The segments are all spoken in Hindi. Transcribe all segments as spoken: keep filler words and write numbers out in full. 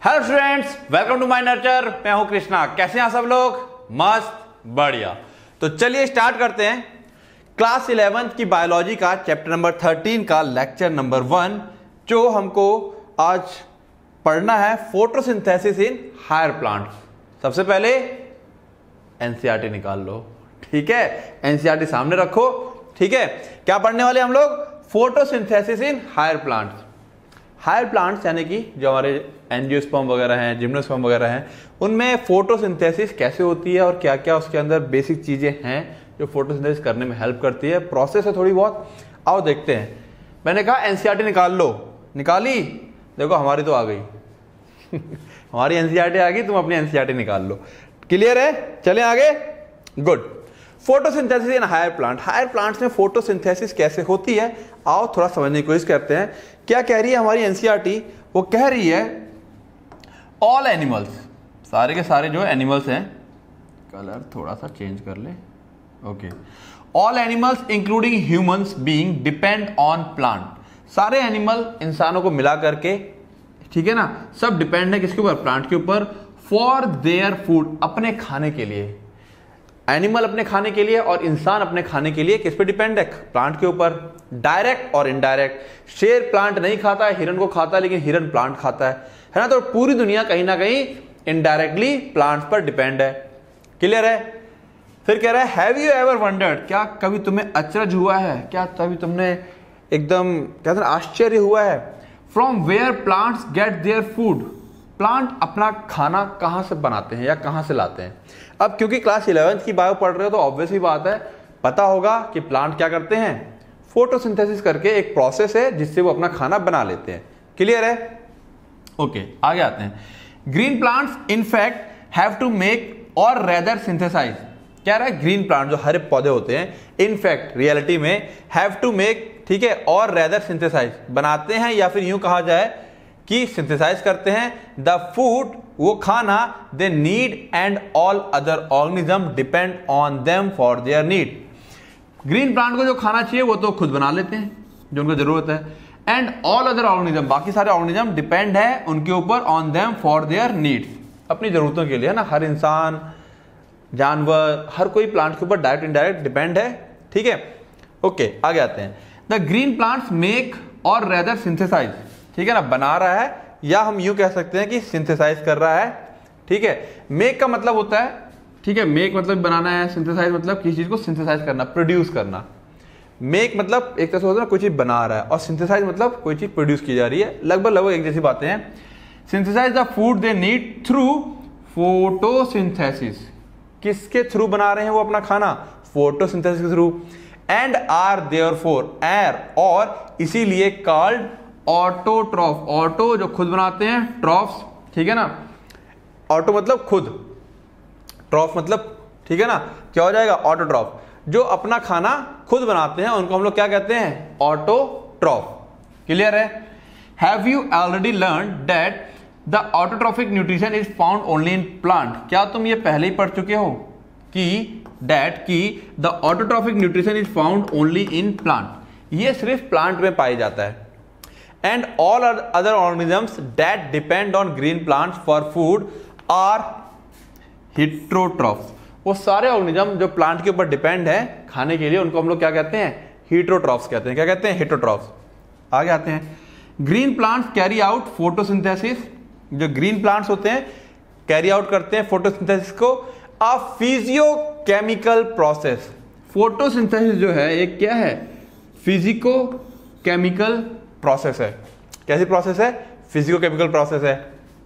Hello students, welcome to my nurture. मैं हूं कृष्णा। कैसे हैं सब लोग? मस्त, बढ़िया। तो चलिए स्टार्ट करते हैं क्लास इलेवेंथ की बायोलॉजी का चैप्टर नंबर थर्टीन का लेक्चर नंबर वन, जो हमको आज पढ़ना है फोटोसिंथेसिस इन हायर प्लांट्स। सबसे पहले एनसीईआरटी निकाल लो, ठीक है? एनसीईआरटी सामने रखो, ठीक है? क्या पढ़ने वाले हम लोग? Photosynthesis in higher plants. Higher plants यानी कि जो हमारे एंजियोस्पर्म वगैरह हैं, जिम्नोस्पर्म वगैरह हैं, उनमें फोटोसिंथेसिस कैसे होती है और क्या क्या उसके अंदर बेसिक चीजें हैं जो फोटोसिंथेसिस करने में हेल्प करती है। प्रोसेस है थोड़ी बहुत, आओ देखते हैं। मैंने कहा एनसीईआरटी निकाल लो, निकाली? देखो हमारी तो आ गई हमारी एनसीईआरटी आ गई, तुम अपनी एनसीईआरटी निकाल लो। क्लियर है? चलें आगे। Good. Photosynthesis in higher plant. Higher plants में फोटोसिंथेसिस कैसे होती है, आओ थोड़ा समझने की कोशिश करते हैं। क्या कह रही है हमारी एनसीईआरटी? वो कह रही है ऑल एनिमल्स, सारे के सारे जो एनिमल्स हैं, कलर थोड़ा सा चेंज कर ले, okay. All animals including humans being depend on plant. सारे एनिमल इंसानों को मिला करके, ठीक है ना, सब डिपेंड है किसके ऊपर? प्लांट के ऊपर। फॉर देयर फूड, अपने खाने के लिए। एनिमल अपने खाने के लिए और इंसान अपने खाने के लिए किस पे डिपेंड है? प्लांट के ऊपर। डायरेक्ट और इनडायरेक्ट। शेर प्लांट नहीं खाता है, हिरन को खाता है, लेकिन हिरन प्लांट खाता है, है ना? तो पूरी दुनिया कहीं ना कहीं इनडायरेक्टली प्लांट्स पर डिपेंड है। क्लियर है? फिर कह रहा है हैव यू एवर वंडर्ड, क्या कभी तुम्हें अचरज हुआ है? क्या कभी तुमने एकदम कहते हैं आश्चर्य हुआ है? From where plants get their food, plant अपना खाना कहां से बनाते हैं या कहां से लाते हैं? अब क्योंकि क्लास इलेवेंथ की बायो पढ़ रहे हो तो ऑब्वियस ही बात है, पता होगा कि प्लांट क्या करते हैं? फोटोसिंथेसिस करके एक प्रोसेस है जिससे वो अपना खाना बना लेते हैं। क्लियर है? ओके, आगे आते हैं। Green plants in fact have to make or rather synthesize. क्या रहा है? ग्रीन प्लांट जो हरे पौधे होते हैं, इनफैक्ट रियलिटी में हैव टू मेक, ठीक है, और रेदर सिंथेसाइज बनाते हैं, या फिर यूं कहा जाए कि सिंथेसाइज करते हैं द फूड, वो खाना they need, and all other organism depend on them for their need. Green plant को जो खाना चाहिए वो तो खुद बना लेते हैं जो उनको जरूरत है, एंड ऑल अदर ऑर्गेनिज्म, बाकी सारे ऑर्गेनिज्म डिपेंड है उनके ऊपर on them for their needs, अपनी जरूरतों के लिए, है ना? हर इंसान, जानवर, हर कोई प्लांट के ऊपर डायरेक्ट इनडायरेक्ट डिपेंड है, ठीक है? ओके, आगे आते हैं। The green plants make or rather synthesize, ठीक है ना, बना रहा है, या हम यूं कह सकते हैं कि सिंथेसाइज कर रहा है, ठीक है? मेक का मतलब होता है, ठीक है, मेक मतलब बनाना है, सिंथेसाइज मतलब किसी चीज को सिंथेसाइज करना, प्रोड्यूस करना। मेक मतलब एक तरह से होता है ना, कोई चीज बना रहा है, और सिंथेसाइज मतलब कोई चीज प्रोड्यूस की जा रही है, लगभग लगभग एक जैसी बातें हैं। Synthesize the food they need through photosynthesis. किसके थ्रू बना रहे हैं वो अपना खाना? फोटोसिंथेसिस के थ्रू। एंड आर देयरफॉर, एर और इसीलिए कॉल्ड ऑटोट्रॉफ। ऑटो जो खुद बनाते हैं, ट्रॉफ्स, ठीक है ना? ऑटो मतलब खुद, ट्रॉफ मतलब, ठीक है ना, क्या हो जाएगा? ऑटोट्रॉफ। जो अपना खाना खुद बनाते हैं उनको हम लोग क्या कहते हैं? ऑटोट्रॉफ। क्लियर है? Have you already learn that the autotrophic nutrition is found only in plant. क्या तुम ये पहले ही पढ़ चुके हो कि दैट की the autotrophic nutrition is found only in plant, ये सिर्फ प्लांट में पाया जाता है। And all other organisms that depend on green plants for food are heterotrophs. वो सारे ऑर्गेनिज्म जो प्लांट के ऊपर डिपेंड है खाने के लिए, उनको हम लोग क्या कहते हैं? हिट्रोट्रॉफ्स कहते हैं। क्या कहते हैं? हिट्रोट्रॉफ्स। आगे आते हैं। Green plants carry out photosynthesis. जो ग्रीन प्लांट्स होते हैं कैरी आउट करते हैं फोटोसिंथेसिस को। अ फिजियोकेमिकल प्रोसेस। फोटोसिंथेसिस जो है एक क्या है? फिजिको केमिकल प्रोसेस है। कैसी प्रोसेस है? फिजिकोकेमिकल प्रोसेस है।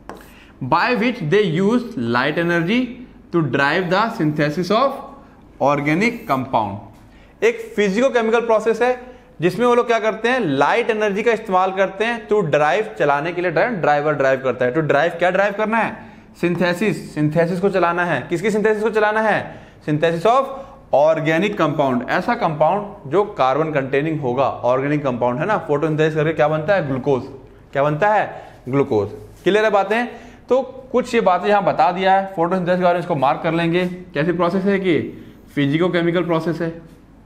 By which they use light energy to drive the synthesis of organic compound. एक फिजिकोकेमिकल प्रोसेस है जिसमें वो लोग क्या करते हैं? लाइट एनर्जी का इस्तेमाल करते हैं टू ड्राइव, चलाने के लिए। ड्राइव, ड्राइवर ड्राइव करता है। टू ड्राइव, क्या ड्राइव करना है? सिंथेसिस, सिंथेसिस को चलाना है। किसकी सिंथेसिस को चलाना है? Synthesis of organic compound. ऐसा कंपाउंड जो कार्बन कंटेनिंग होगा, ऑर्गेनिक कंपाउंड, है ना? फोटोसिंथेसिस करके क्या बनता है? ग्लूकोज। क्या बनता है? ग्लूकोज। क्लियर है बातें? तो कुछ ये बातें यहां बता दिया है फोटोसिंथेसिस के बारे में, इसको मार्क कर लेंगे। कैसी प्रोसेस है कि फिजिकोकेमिकल प्रोसेस है।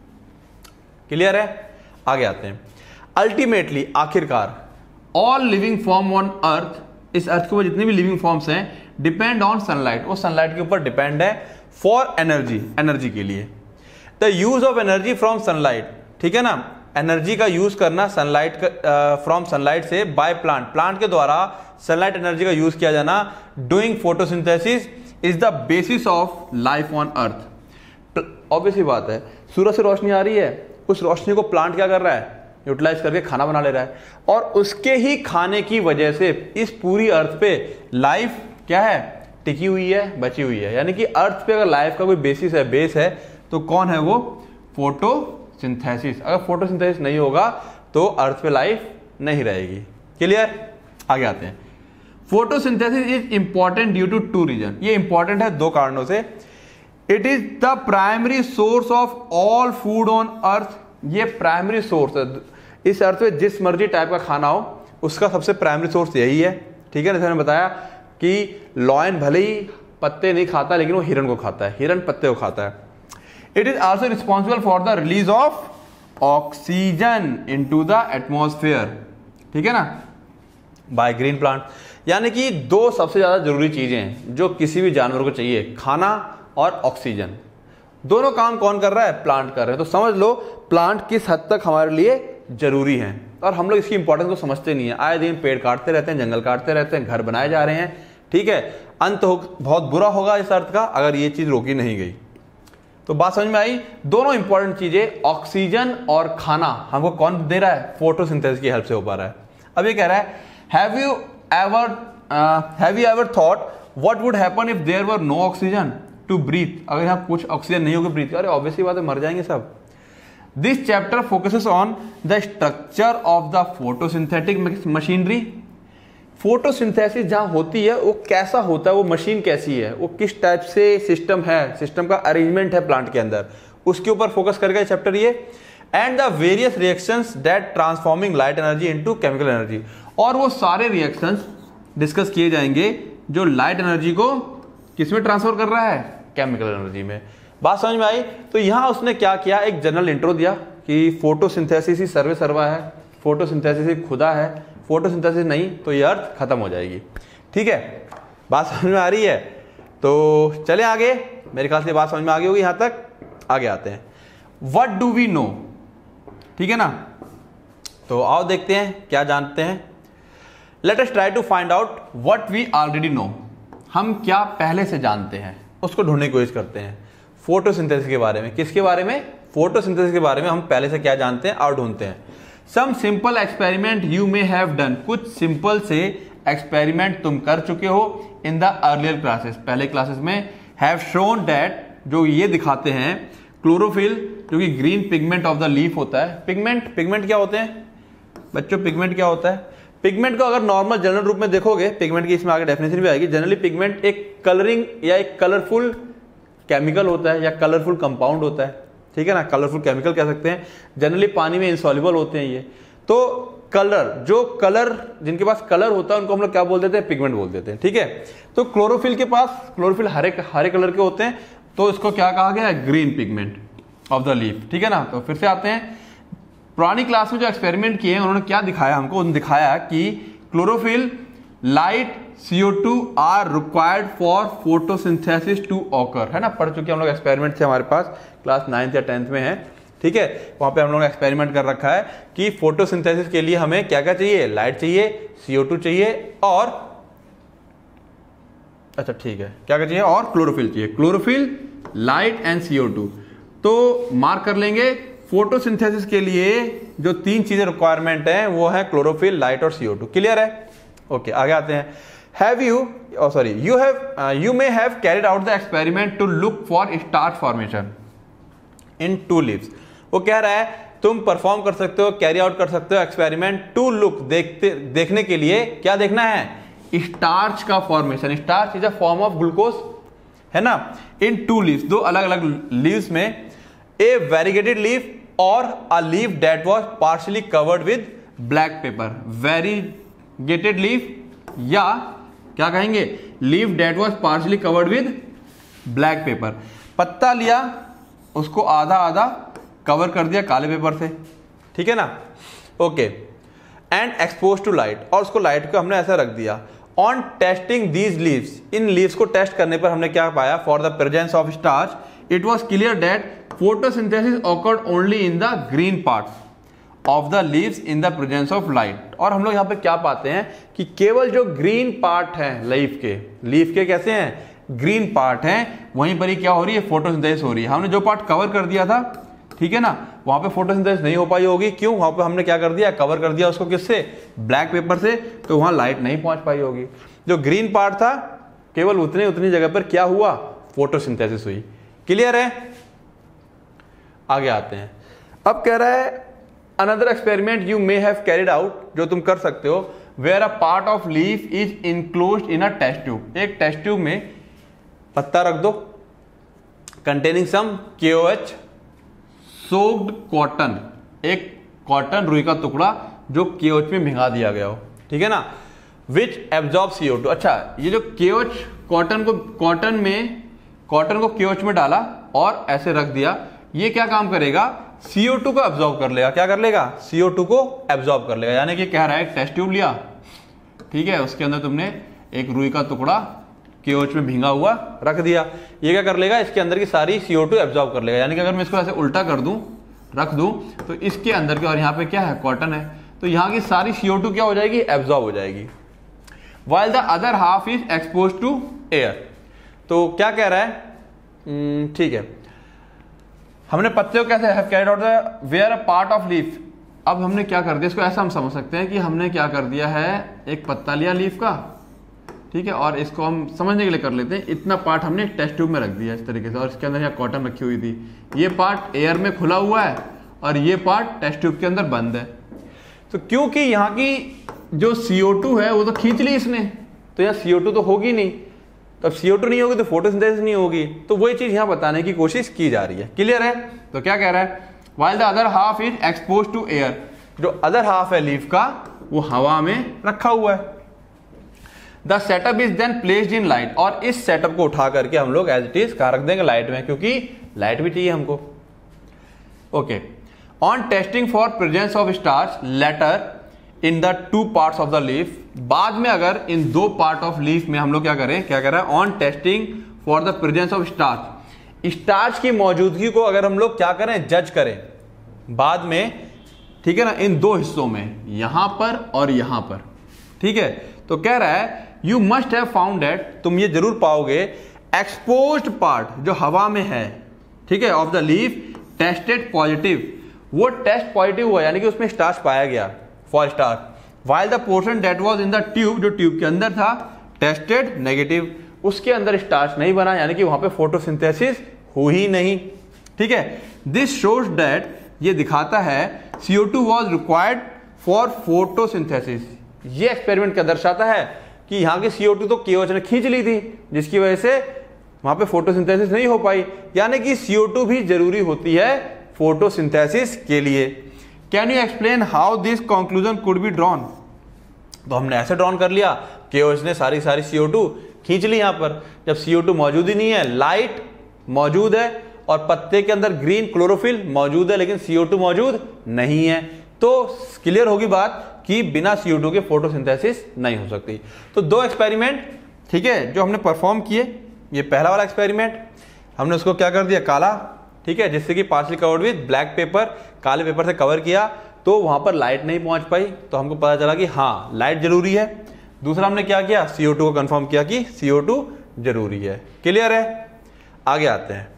क्लियर है? आगे आते हैं। अल्टीमेटली, आखिरकार, all living form on earth इस अर्थ के ऊपर जितने भी लिविंग फॉर्म्स हैं डिपेंड ऑन सनलाइट, वो सनलाइट के ऊपर डिपेंड है फॉर एनर्जी, एनर्जी के लिए। The use of energy from sunlight, ठीक है ना, एनर्जी का यूज करना सनलाइट फ्रॉम सनलाइट से बाय प्लांट, प्लांट के द्वारा सनलाइट एनर्जी का यूज किया जाना doing photosynthesis is the basis of life on earth. Obviously बात है, सूरज से रोशनी आ रही है, उस रोशनी को प्लांट क्या कर रहा है, यूटिलाइज करके खाना बना ले रहा है, और उसके ही खाने की वजह से इस पूरी अर्थ पे लाइफ क्या है, टिकी हुई है, बची हुई है। यानी कि अर्थ पे अगर लाइफ का कोई बेसिस है, बेस है, तो कौन है वो, फोटोसिंथेसिस। अगर फोटोसिंथेसिस नहीं होगा तो अर्थ पे लाइफ नहीं रहेगी। क्लियर, आगे आते हैं। Photosynthesis is important due to two reason, ये इंपॉर्टेंट है दो कारणों से। It is the primary source of all food on earth, ये प्राइमरी सोर्स है इस अर्थ पे, जिस मर्जी टाइप का खाना हो उसका सबसे प्राइमरी सोर्स यही है। ठीक है, जैसे मैंने बताया कि लॉयन भले ही पत्ते नहीं खाता लेकिन वो हिरन को खाता है, हिरन पत्ते को खाता है। It is also responsible for the release of oxygen into the atmosphere, ठीक है ना, बाय ग्रीन प्लांट। यानी कि दो सबसे ज्यादा जरूरी चीजें हैं जो किसी भी जानवर को चाहिए, खाना और ऑक्सीजन। दोनों काम कौन कर रहा है, प्लांट कर रहे हैं। तो समझ लो प्लांट किस हद तक हमारे लिए जरूरी है, और हम लोग इसकी इंपॉर्टेंस को समझते नहीं है। आए दिन पेड़ काटते रहते हैं, जंगल काटते रहते हैं, घर बनाए जा रहे हैं, ठीक है। अंत हो, बहुत बुरा होगा इस अर्थ का अगर ये चीज रोकी नहीं गई। तो बात समझ में आई, दोनों इंपॉर्टेंट चीजें ऑक्सीजन और खाना हमको कौन दे रहा है, फोटोसिंथेसिस की हेल्प से हो पा रहा है। अब ये कह रहा है, have you ever have you ever thought what would happen if there were no oxygen to breathe. अगर यहाँ कुछ ऑक्सीजन नहीं होगी ब्रीथ, अरे ऑब्वियसली बात है, मर जाएंगे सब। This chapter focuses on the structure of the photosynthetic machinery. Photosynthesis जहां होती है वो कैसा होता है, वो मशीन कैसी है, वो किस टाइप से सिस्टम है, सिस्टम का अरेंजमेंट है प्लांट के अंदर, उसके ऊपर फोकस करेगा चैप्टर ये। And the various reactions that transforming light energy into chemical energy, और वो सारे रिएक्शंस डिस्कस किए जाएंगे जो लाइट एनर्जी को किसमें ट्रांसफर कर रहा है, केमिकल एनर्जी में। बात समझ में आई। तो यहां उसने क्या किया, एक जनरल इंट्रो दिया कि फोटोसिंथेसिस ही सर्वे सर्वा है, फोटोसिंथेसिस ही खुदा है, फोटोसिंथेसिस नहीं तो ये अर्थ खत्म हो जाएगी। ठीक है, बात समझ में आ रही है। तो चले आगे, मेरे ख्याल से बात समझ में आ गई होगी यहां तक। आगे आते हैं, व्हाट डू वी नो, ठीक है ना। तो आओ देखते हैं क्या जानते हैं। Let us try to find out what we already know, हम क्या पहले से जानते हैं उसको ढूंढने की कोशिश करते हैं। फोटोसिंथेसिस के बारे में, किसके बारे में, फोटोसिंथेसिस के बारे में हम पहले से क्या जानते हैं और ढूंढते हैं। Some simple experiment you may have done, कुछ सिंपल से एक्सपेरिमेंट तुम कर चुके हो इन द अर्लियर क्लासेस, पहले क्लासेस में। हैव शोन दैट, जो ये दिखाते हैं, क्लोरोफिल जो कि green pigment of the leaf होता है। पिगमेंट पिगमेंट क्या होते हैं बच्चों, पिगमेंट क्या होता है। पिगमेंट को अगर नॉर्मल जनरल रूप में देखोगे, पिगमेंट की इसमें आगे डेफिनेशन भी आएगी। जनरली पिगमेंट एक कलरिंग या एक कलरफुल केमिकल होता है या कलरफुल कंपाउंड होता है, ठीक है ना, कलरफुल केमिकल कह सकते हैं। जनरली पानी में इंसॉल्युबल होते हैं ये। तो कलर, जो कलर जिनके पास कलर होता है उनको हम लोग क्या बोल देते हैं, पिगमेंट बोल देते हैं, ठीक है। तो क्लोरोफिल के पास, क्लोरोफिल हरे हरे कलर के होते हैं, तो इसको क्या कहा गया है, green pigment of the leaf, ठीक है ना। तो फिर से आते हैं, पुरानी क्लास में जो एक्सपेरिमेंट किए हैं उन्होंने क्या दिखाया हमको, उन्होंने दिखाया कि chlorophyll, light, C O two are required for photosynthesis to occur, है ना, पढ़ चुके हम लोग, एक्सपेरिमेंट थे हमारे पास, क्लास नाइन्थ या टेंथ में है, ठीक है। वहां पे हम लोग एक्सपेरिमेंट कर रखा है कि फोटोसिंथेसिस के लिए हमें क्या क्या चाहिए, लाइट चाहिए, सी ओ टू चाहिए, और अच्छा ठीक है, क्या क्या चाहिए, और क्लोरोफिल चाहिए। Chlorophyll, light and C O two. तो मार्क कर लेंगे, फोटोसिंथेसिस के लिए जो तीन चीजें रिक्वायरमेंट है वो है क्लोरोफिल, लाइट और सी ओ टू। क्लियर है, ओके okay, आगे आते हैं। Have you oh sorry you have uh, you may have carried out the experiment to look for starch formation in two leaves। वो कह रहा है तुम परफॉर्म कर सकते हो, कैरी आउट कर सकते हो एक्सपेरिमेंट टू लुक, देखते देखने के लिए, क्या देखना है, स्टार्च का formation. Starch is a form of glucose, है ना, इन टू लीव्स, दो अलग अलग लीव्स में, ए variegated leaf or a leaf that was partially covered with black paper. Variegated leaf या क्या कहेंगे, leaf that was partially covered with black paper. पत्ता लिया, उसको आधा आधा कवर कर दिया काले पेपर से, ठीक है ना, okay. And expose to light, और उसको लाइट को हमने ऐसा रख दिया, ऑन टेस्टिंग दीज लीव्स, इन लीव्स को टेस्ट करने पर हमने क्या पाया, for the presence of starch it was clear that photosynthesis occurred only in the green parts of the leaves in the presence of light. और हम लोग यहाँ पे क्या पाते हैं कि केवल जो ग्रीन पार्ट है लीफ के, लीफ के कैसे हैं, ग्रीन पार्ट हैं, वहीं पर ही क्या हो रही है, फोटोसिंथेसिस हो रही है। हमने जो पार्ट कवर कर दिया था, ठीक है ना, वहां पे फोटोसिंथेसिस नहीं हो पाई होगी। क्यों, वहां पे हमने क्या कर दिया, कवर कर दिया उसको किससे, ब्लैक पेपर से, तो वहां लाइट नहीं पहुंच पाई होगी। जो ग्रीन पार्ट था केवल उतने उतनी जगह पर क्या हुआ, फोटोसिंथेसिस हुई। क्लियर है, आगे आते हैं। अब कह रहा है another experiment you may have carried out, जो तुम कर सकते हो, where a part of leaf is enclosed in a test tube, एक टेस्ट ट्यूब में पत्ता रख दो containing some K O H soaked cotton, एक कॉटन रुई का टुकड़ा जो के ओ एच में भिंगा दिया गया हो, ठीक है ना, विच एब्जॉर्ब सी ओ टू। अच्छा, ये जो के ओ एच कॉटन को कॉटन में कॉटन को के ओ एच में डाला और ऐसे रख दिया, ये क्या काम करेगा, सी ओ टू को एब्जॉर्ब कर लेगा। क्या कर लेगा, सी ओ टू को एब्जॉर्ब कर लेगा। यानी कि कह रहा है एक टेस्ट ट्यूब लिया, ठीक है, उसके अंदर तुमने एक रुई का टुकड़ा के ओ एच में भींगा हुआ रख दिया, ये क्या कर लेगा, इसके अंदर की सारी सी ओ टू एब्जॉर्ब कर लेगा। यानी कि अगर मैं इसको ऐसे उल्टा कर दूं, रख दूं, तो इसके अंदर के, और यहाँ पे क्या है, कॉटन है, तो यहाँ की सारी सी ओ टू क्या हो जाएगी, एब्जॉर्ब हो जाएगी। While the other half is expose to air. तो क्या कह रहा है, ठीक है, हमने पत्ते को कैसे have carried out the where a part of leaf. अब हमने क्या कर दिया, इसको ऐसा हम समझ सकते हैं कि हमने क्या कर दिया है, एक पत्ता लिया लीफ का, ठीक है, और इसको हम समझने के लिए कर लेते हैं, इतना पार्ट हमने एक टेस्ट ट्यूब में रख दिया इस तरीके से, और इसके अंदर यहाँ कॉटन रखी हुई थी, ये पार्ट एयर में खुला हुआ है और ये पार्ट टेस्ट ट्यूब के अंदर बंद है। तो क्योंकि यहाँ की जो सी ओ टू है वो तो खींच ली इसने, तो यहाँ सी ओ टू तो होगी नहीं, तो अब सी ओ टू नहीं होगी तो फोटोसिंथेसिस नहीं होगी, तो वही चीज यहाँ बताने की कोशिश की जा रही है। क्लियर है, तो क्या कह रहा है, while the other half is expose to air, जो अदर हाफ है लीफ का वो हवा में रखा हुआ है। The setup is then placed in light, और इस सेटअप को उठा करके हम लोग एज इट इज कहां रख देंगे, लाइट में, क्योंकि लाइट भी चाहिए हमको। Okay, on testing for presence of starch later in the two parts of the leaf, बाद में अगर इन दो पार्ट ऑफ लीफ में हम लोग क्या करें, क्या कह रहा है, on testing for the presence of starch, starch की मौजूदगी को अगर हम लोग क्या करें, जज करें बाद में, ठीक है ना, इन दो हिस्सों में, यहां पर और यहां पर, ठीक है। तो कह रहा है you must have found that, तुम ये जरूर पाओगे, एक्सपोज्ड पार्ट जो हवा में है, ठीक है, of the leaf tested positive, वो टेस्ट पॉजिटिव हुआ, यानी कि उसमें स्टार्च पाया गया for starch, while the portion that was in the tube, जो ट्यूब के अंदर था, टेस्टेड नेगेटिव, उसके अंदर स्टार्च नहीं बना, यानी कि वहां पे फोटोसिंथेसिस हुई ही नहीं, ठीक है। दिस शोज दैट, ये दिखाता है C O two was required for photosynthesis, ये एक्सपेरिमेंट क्या दर्शाता है कि यहाँ की सी ओ टू तो के ओ एच ने खींच ली थी, जिसकी वजह से वहां पे फोटोसिंथेसिस नहीं हो पाई, यानी कि सी ओ टू भी जरूरी होती है फोटोसिंथेसिस के लिए। Can you explain how this conclusion could be drawn, तो हमने ऐसे ड्रॉन कर लिया, के ओ एच ने सारी सारी सी ओ टू खींच ली यहां पर, जब सी ओ टू मौजूद ही नहीं है, लाइट मौजूद है और पत्ते के अंदर ग्रीन क्लोरोफिल मौजूद है, लेकिन सी ओ टू मौजूद नहीं है, तो क्लियर होगी बात कि बिना सी ओ टू के फोटोसिंथेसिस नहीं हो सकती। तो दो एक्सपेरिमेंट, ठीक है, जो हमने परफॉर्म किए, ये पहला वाला एक्सपेरिमेंट हमने उसको क्या कर दिया, काला, ठीक है, जिससे कि partially covered with black paper, काले पेपर से कवर किया, तो वहां पर लाइट नहीं पहुंच पाई, तो हमको पता चला कि हाँ लाइट जरूरी है। दूसरा हमने क्या किया, सी ओ टू को कंफर्म किया कि सी ओ टू जरूरी है। क्लियर है, आगे आते हैं।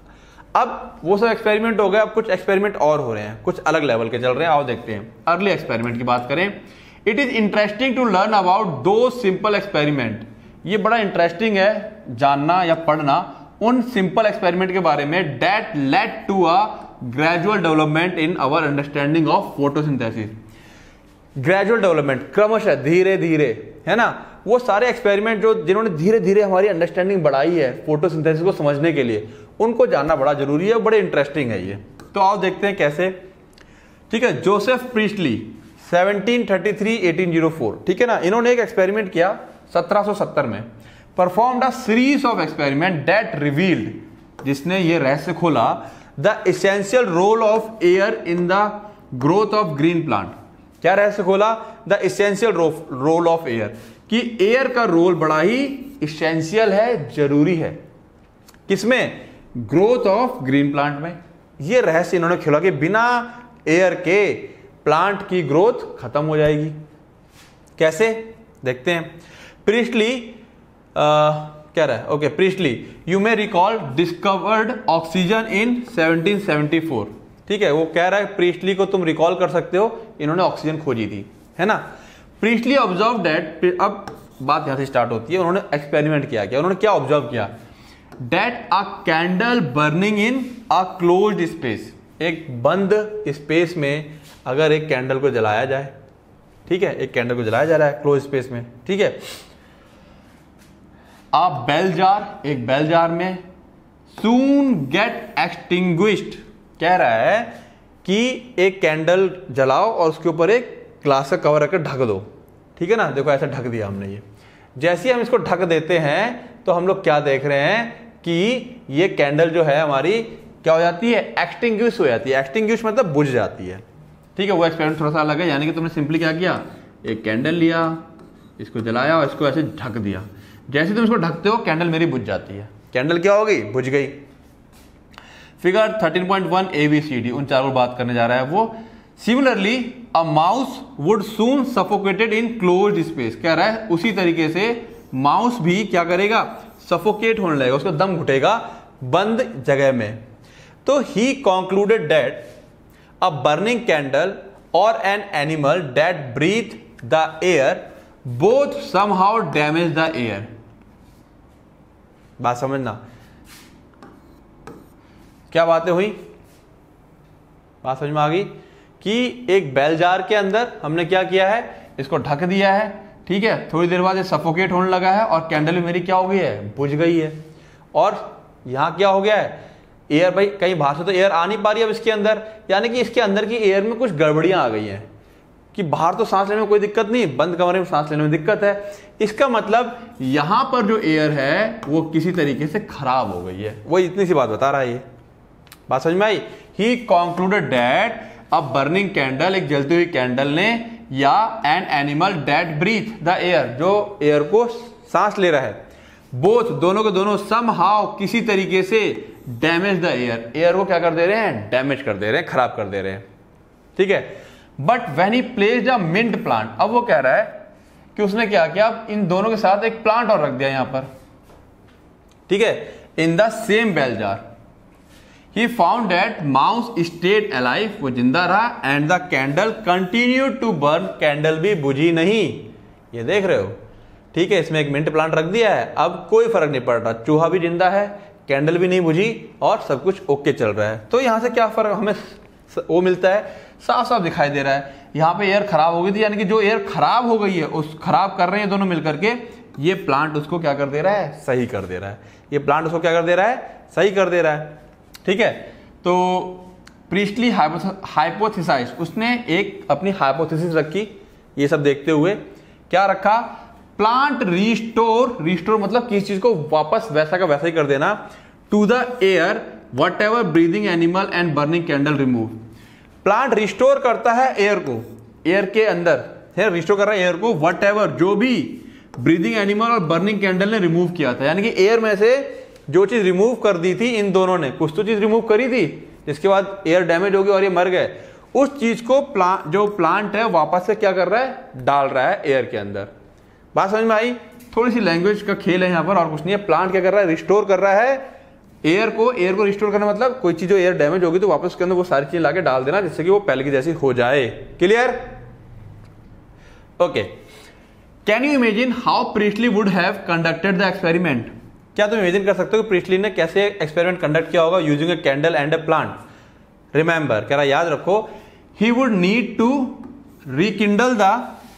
अब वो सब एक्सपेरिमेंट हो गए, अब कुछ एक्सपेरिमेंट और हो रहे हैं, कुछ अलग लेवल के चल रहे हैं, आओ देखते हैं। अर्ली एक्सपेरिमेंट की बात करें, it is interesting to learn about those simple experiment, ये बड़ा इंटरेस्टिंग है जानना या पढ़ना उन सिंपल एक्सपेरिमेंट के बारे में, that led to a gradual development in our understanding of photosynthesis. Gradual development, क्रमशः, धीरे धीरे, है ना, वो सारे एक्सपेरिमेंट जो जिन्होंने धीरे धीरे हमारी अंडरस्टैंडिंग बढ़ाई है फोटोसिंथेसिस को समझने के लिए, उनको जानना बड़ा जरूरी है, बड़े इंटरेस्टिंग है ये। तो आओ देखते हैं कैसे, ठीक है। Joseph Priestley seventeen thirty three eighteen O four, ठीक है ना, इन्होंने एक एक्सपेरिमेंट किया सत्रह सौ सत्तर में, performed a series of experiment that revealed, जिसने ये रहस्य खोला, the essential role of air in the growth of green plant. क्या रहस्य खोला, the essential role of air, कि एयर का रोल बड़ा ही इसेंशियल है, जरूरी है। किसमें? ग्रोथ ऑफ ग्रीन प्लांट में। ये रहस्य इन्होंने खोला कि बिना एयर के प्लांट की ग्रोथ खत्म हो जाएगी। कैसे? देखते हैं। प्रीस्टली क्या रहा है? Okay, Priestley you may recall discovered oxygen in seventeen seventy four. ठीक है, वो कह रहा है प्रीस्टली को तुम रिकॉल कर सकते हो, इन्होंने ऑक्सीजन खोजी थी, है ना। प्रीस्टली ऑब्जर्व दैट, अब बात यहां से स्टार्ट होती है। उन्होंने एक्सपेरिमेंट किया। क्या उन्होंने क्या ऑब्जर्व किया? That a candle burning in a closed space, एक बंद स्पेस में अगर एक कैंडल को जलाया जाए, ठीक है, एक कैंडल को जलाया जा रहा है क्लोज स्पेस में, ठीक है। अ बेल जार, एक बेल जार में, सून गेट एक्सटिंग्विश्ड, कह रहा है कि एक कैंडल जलाओ और उसके ऊपर एक ग्लास का कवर रखकर ढक दो, ठीक है ना। देखो ऐसा ढक दिया हमने। ये जैसे ही हम इसको ढक देते हैं तो हम लोग क्या देख रहे हैं कि ये कैंडल जो है हमारी क्या हो जाती है? एक्सटिंग्विश हो जाती है। एक्सटिंग्विश मतलब बुझ जाती है, ठीक है। वो एक्सपेरिमेंट थोड़ा सा अलग है, यानी कि तुमने सिंपली क्या किया, एक कैंडल लिया, इसको जलाया और इसको ऐसे ढक दिया। जैसे तुम इसको ढकते हो कैंडल मेरी बुझ जाती है। कैंडल क्या हो गई? बुझ गई। Figure thirteen point one A B C D, उन चारों बात करने जा रहा है वो। Similarly a mouse would soon suffocated in closed space, कह रहा है उसी तरीके से माउस भी क्या करेगा? सफोकेट होने लगेगा, उसको दम घुटेगा बंद जगह में। तो he concluded that a burning candle or an animal that breathe the air both somehow damage the air. बात समझना, क्या बातें हुई? बात समझ में आ गई कि एक बेल जार के अंदर हमने क्या किया है? इसको ढक दिया है, ठीक है। थोड़ी देर बाद ये सफोकेट होने लगा है और कैंडल मेरी क्या हो गई है? बुझ गई है। और यहां क्या हो गया है? एयर, भाई कहीं बाहर से तो एयर आ नहीं पा रही है अब इसके अंदर, यानी कि इसके अंदर की एयर में कुछ गड़बड़ियां आ गई हैं कि बाहर तो सांस लेने में कोई दिक्कत नहीं, बंद कमरे में सांस लेने में दिक्कत है। इसका मतलब यहां पर जो एयर है वो किसी तरीके से खराब हो गई है। वो इतनी सी बात बता रहा है ये। बात समझ में आई? He concluded that a burning candle, एक जलती हुई कैंडल ने, या an animal that breathe the air, जो एयर को सांस ले रहा है, बोथ दोनों के दोनों समहाउ किसी तरीके से डैमेज द एयर, एयर को क्या कर दे रहे हैं? डैमेज कर दे रहे हैं, खराब कर दे रहे हैं, ठीक है। But when he placed a mint plant, अब वो कह रहा है कि उसने क्या किया? इन दोनों के साथ एक प्लांट और रख दिया यहां पर, ठीक है, in the same bell jar. He found that mouse stayed alive, वो जिंदा रहा, and the candle continued to burn, candle भी बुझी नहीं। ये देख रहे हो, ठीक है। इसमें एक मिंट प्लांट रख दिया है, अब कोई फर्क नहीं पड़ रहा, चूहा भी जिंदा है, कैंडल भी नहीं बुझी और सब कुछ ओके चल रहा है। तो यहां से क्या फर्क हमें वो मिलता है? साफ साफ दिखाई दे रहा है। यहाँ पे एयर खराब हो गई थी, यानी कि जो एयर खराब हो गई है उस खराब कर रहे हैं दोनों मिलकर के, ये प्लांट उसको क्या कर दे रहा है? सही कर दे रहा है। ये प्लांट उसको क्या कर दे रहा है? सही कर दे रहा है, ठीक है। तो प्रीस्टली हाइपोथेसाइज, उसने एक अपनी हाइपोथेसिस रखी। ये सब देखते हुए क्या रखा? प्लांट रिस्टोर, रिस्टोर मतलब किसी चीज को वापस वैसा का वैसा ही कर देना, to the air whatever breathing animal and burning candle remove. Plant restore करता है एयर को, एयर के अंदर है रिस्टोर कर रहा है एयर को, वट एवर जो भी ब्रीदिंग एनिमल और बर्निंग कैंडल ने रिमूव किया था, यानी कि एयर में से जो चीज रिमूव कर दी थी इन दोनों ने, कुछ तो चीज रिमूव करी थी जिसके बाद एयर डैमेज हो गई और ये मर गए, उस चीज को प्लांट, जो प्लांट है वापस से क्या कर रहा है? डाल रहा है एयर के अंदर। बात समझ में आई? थोड़ी सी लैंग्वेज का खेल है यहाँ पर और कुछ नहीं है। प्लांट क्या कर रहा है? रिस्टोर कर रहा है एयर को। एयर को रिस्टोर करना मतलब कोई चीज जो एयर डैमेज होगी तो वापस उसके अंदर वो सारी चीजें लाके डाल देना जिससे कि वो पहले की जैसी हो जाए। Clear? Okay. Can you imagine how Priestley would have conducted the experiment? क्या तुम इमेजिन कर सकते हो कि प्रीस्टली ने कैसे एक्सपेरिमेंट कंडक्ट किया होगा using a candle and a plant? Remember, कह रहा याद रखो, he would need to rekindle the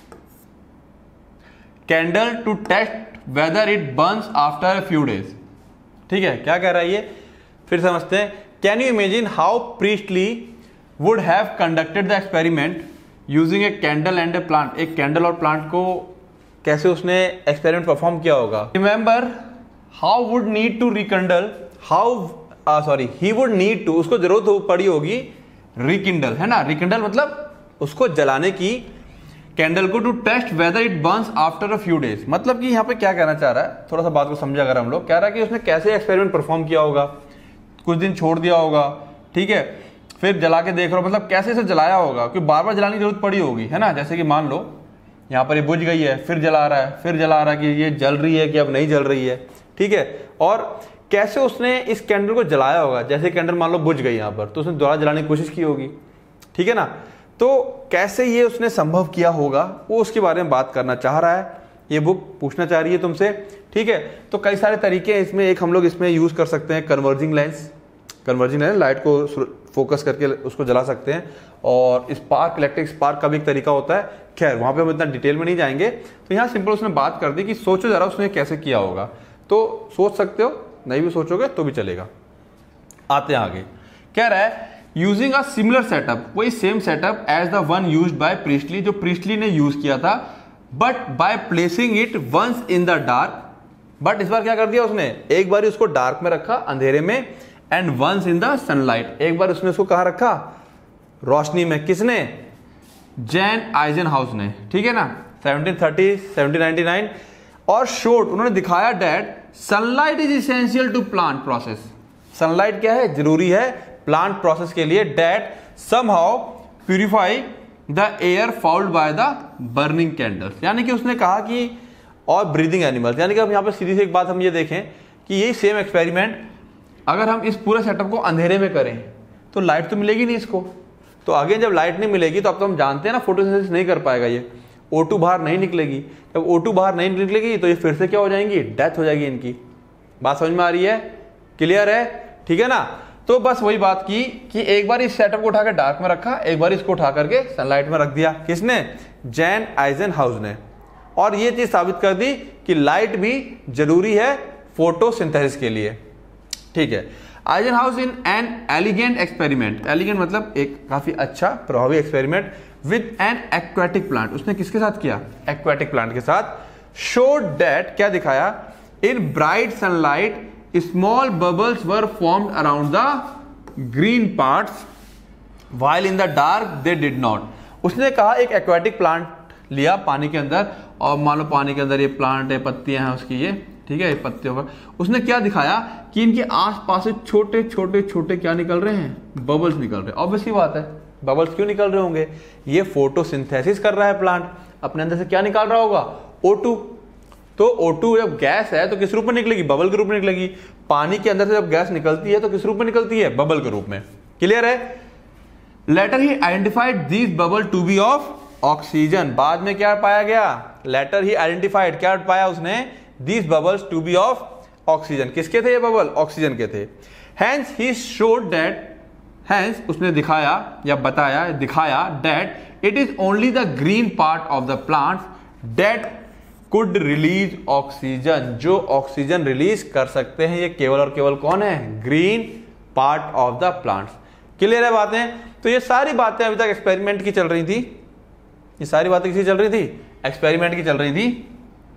candle to test whether it burns after a few days. ठीक है, क्या कह रहा है ये? फिर समझते हैं। Can you imagine how Priestley would have conducted the experiment using a candle and a plant? एक कैंडल और प्लांट को कैसे उसने एक्सपेरिमेंट परफॉर्म किया होगा? Remember, how would need to rekindle, how sorry he would need to, उसको जरूरत पड़ी होगी रिकिंडल, है ना। रिकिंडल मतलब उसको जलाने की। कैंडल को to test whether it burns after a few days. मतलब कि यहाँ पे क्या कहना चाह रहा है, थोड़ा सा बात को समझा अगर हम लोग, कह रहा है कि उसने कैसे एक्सपेरिमेंट परफॉर्म किया होगा, कुछ दिन छोड़ दिया होगा, ठीक है, फिर जला के देख रहा हो, मतलब कैसे इसे जलाया होगा, क्योंकि बार बार जलाने की जरूरत पड़ी होगी, है ना। जैसे कि मान लो यहाँ पर ये बुझ गई है, फिर जला रहा है, फिर जला रहा है, कि ये जल रही है कि अब नहीं जल रही है, ठीक है। और कैसे उसने इस कैंडल को जलाया होगा, जैसे कैंडल मान लो बुझ गई यहाँ पर, तो उसने दोबारा जलाने की कोशिश की होगी, ठीक है ना। तो कैसे ये उसने संभव किया होगा, वो उसके बारे में बात करना चाह रहा है, ये बुक पूछना चाह रही है तुमसे, ठीक है। तो कई सारे तरीके हैं इसमें, एक हम लोग इसमें यूज कर सकते हैं converging lens. Converging lens, light को फोकस करके उसको जला सकते हैं, और स्पार्क, इलेक्ट्रिक स्पार्क का भी एक तरीका होता है। खैर वहां पे हम इतना डिटेल में नहीं जाएंगे। तो यहाँ सिंपल उसने बात कर दी कि सोचो जरा उसने कैसे किया होगा, तो सोच सकते हो, नहीं भी सोचोगे तो भी चलेगा। आते हैं आगे, कह रहा है यूजिंग अ सिमिलर सेटअप, वही same setup as the one used by Priestley, जो प्रीस्टली ने यूज किया था, but by placing it once in the dark. But इस बार क्या कर दिया उसने, एक बार उसको डार्क में रखा, अंधेरे में, and once in the sunlight, एक बार उसने उसको कहां रखा, रोशनी में। किसने, जैन आइजनहाउस ने, ठीक है ना, seventeen thirty seventeen ninety nine. और शोड, उन्होंने दिखाया that sunlight is essential to plant process, sunlight क्या है, जरूरी है प्लांट प्रोसेस के लिए। That somehow purify the air fouled by the burning candles, यानी कि उसने कहा कि, और ब्रीदिंग एनिमल्स, यानी कि अब यहाँ पर सीधी सी एक बात हम ये देखें कि यही सेम एक्सपेरिमेंट अगर हम इस पूरे सेटअप को अंधेरे में करें तो लाइट तो मिलेगी नहीं इसको, तो आगे जब लाइट नहीं मिलेगी तो अब तो हम जानते हैं ना फोटोसिंथेसिस नहीं कर पाएगा ये, ओ टू बाहर नहीं निकलेगी। जब ओ टू बाहर नहीं निकलेगी तो ये फिर से क्या हो जाएंगी, डेथ हो जाएगी इनकी। बात समझ में आ रही है, क्लियर है, ठीक है ना। तो बस वही बात की कि एक बार इस सेटअप को उठाकर डार्क में रखा, एक बार इसको उठा करके सनलाइट में रख दिया। किसने, जैन आइजनहाउस ने। और ये चीज साबित कर दी कि लाइट भी जरूरी है फोटोसिंथेसिस के लिए, ठीक है। Ingenhousz in an elegant experiment, elegant मतलब एक काफी अच्छा प्रभावी experiment, with an aquatic plant, उसने किसके साथ किया, एक्वेटिक प्लांट के साथ। शोड दैट, क्या दिखाया, in bright sunlight small bubbles were formed around the green parts while in the dark they did not. उसने कहा एक एक्वेटिक प्लांट लिया पानी के अंदर, और मान लो पानी के अंदर ये प्लांट है, पत्तियां हैं उसकी ये, ठीक है, पत्तियों का, उसने क्या दिखाया कि इनके आसपास से छोटे छोटे छोटे क्या निकल रहे हैं, बबल्स निकल रहे हैं। ऑब्वियसली बात है, बबल्स क्यों निकल रहे होंगे, ये फोटोसिंथेसिस कर रहा है प्लांट, अपने अंदर से क्या निकाल रहा होगा, ओ टू। तो ओ टू जब गैस है तो किस रूप में निकलेगी, बबल के रूप में निकलेगी। पानी के अंदर से जब गैस निकलती है तो किस रूप में निकलती है, बबल के रूप में। क्लियर है। Later he identified these bubble to be of oxygen, बाद में क्या पाया गया, लेटर ही आइडेंटिफाइड, क्या पाया उसने, these bubbles to be of oxygen. किसके थे ये बबल, ऑक्सीजन के थे। Hence he showed that, hence उसने दिखाया या बताया, दिखाया that it is only the green part of the plants that could release oxygen, जो ऑक्सीजन रिलीज कर सकते हैं, ये केवल और केवल कौन है, green part of the plants. Clear है बातें। तो ये सारी बातें अभी तक एक्सपेरिमेंट की चल रही थी, ये सारी बातें किसी चल रही थी, एक्सपेरिमेंट की चल रही थी।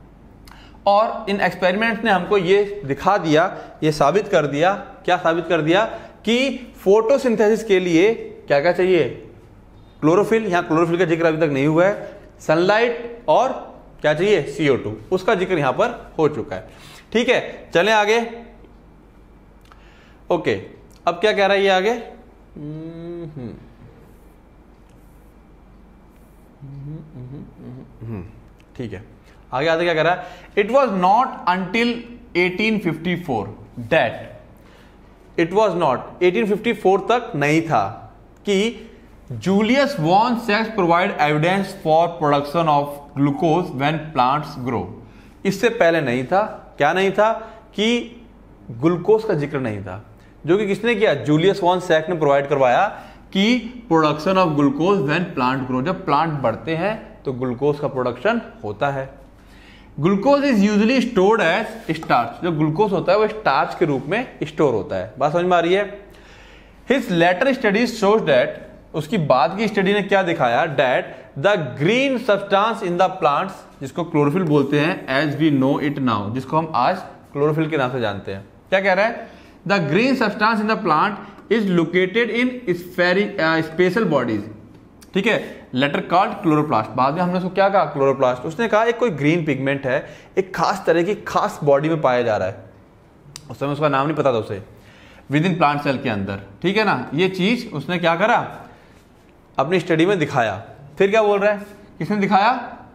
और इन एक्सपेरिमेंट्स ने हमको ये दिखा दिया, ये साबित कर दिया, क्या साबित कर दिया कि फोटोसिंथेसिस के लिए क्या क्या चाहिए, क्लोरोफिल, यहां क्लोरोफिल का जिक्र अभी तक नहीं हुआ है, सनलाइट, और क्या चाहिए, सी ओ टू, उसका जिक्र यहां पर हो चुका है। ठीक है, चलें आगे। ओके, अब क्या कह रहा है ये आगे, ठीक है, आगे आते क्या कह रहा है, it was not until eighteen fifty four that, it was not, eighteen fifty four तक नहीं था कि जूलियस वॉन सेक्स provide evidence for production of glucose when plants grow. इससे पहले नहीं था, क्या नहीं था, कि ग्लूकोज का जिक्र नहीं था, जो कि किसने किया, जूलियस वॉन सेक्स ने प्रोवाइड करवाया कि production of glucose when plant grow, जब प्लांट बढ़ते हैं तो ग्लूकोज का प्रोडक्शन होता है। Glucose is usually stored as starch, जो ग्लूकोज होता है वो स्टार्च के रूप में स्टोर होता है। बात समझ में आ रही है। His later studies shows that, उसकी बाद की स्टडी ने क्या दिखाया, that the green substance in the plants, जिसको क्लोरोफिल बोलते हैं, as we know it now, जिसको हम आज क्लोरोफिल के नाम से जानते हैं। क्या कह रहा है, the green substance in the plant is located in special bodies. ठीक है, लेटर कॉल्ड क्लोरोप्लास्ट। बाद में हमने उसको क्या कहा, क्लोरोप्लास्ट। उसने कहा एक कोई ग्रीन पिगमेंट है, एक खास तरह की खास बॉडी में पाया जा रहा है, उस समय उसका नाम नहीं पता था उसे, विद इन प्लांट सेल के अंदर, ठीक है ना। ये चीज उसने क्या करा, अपनी स्टडी में दिखाया। फिर क्या बोल रहा है, किसने दिखाया,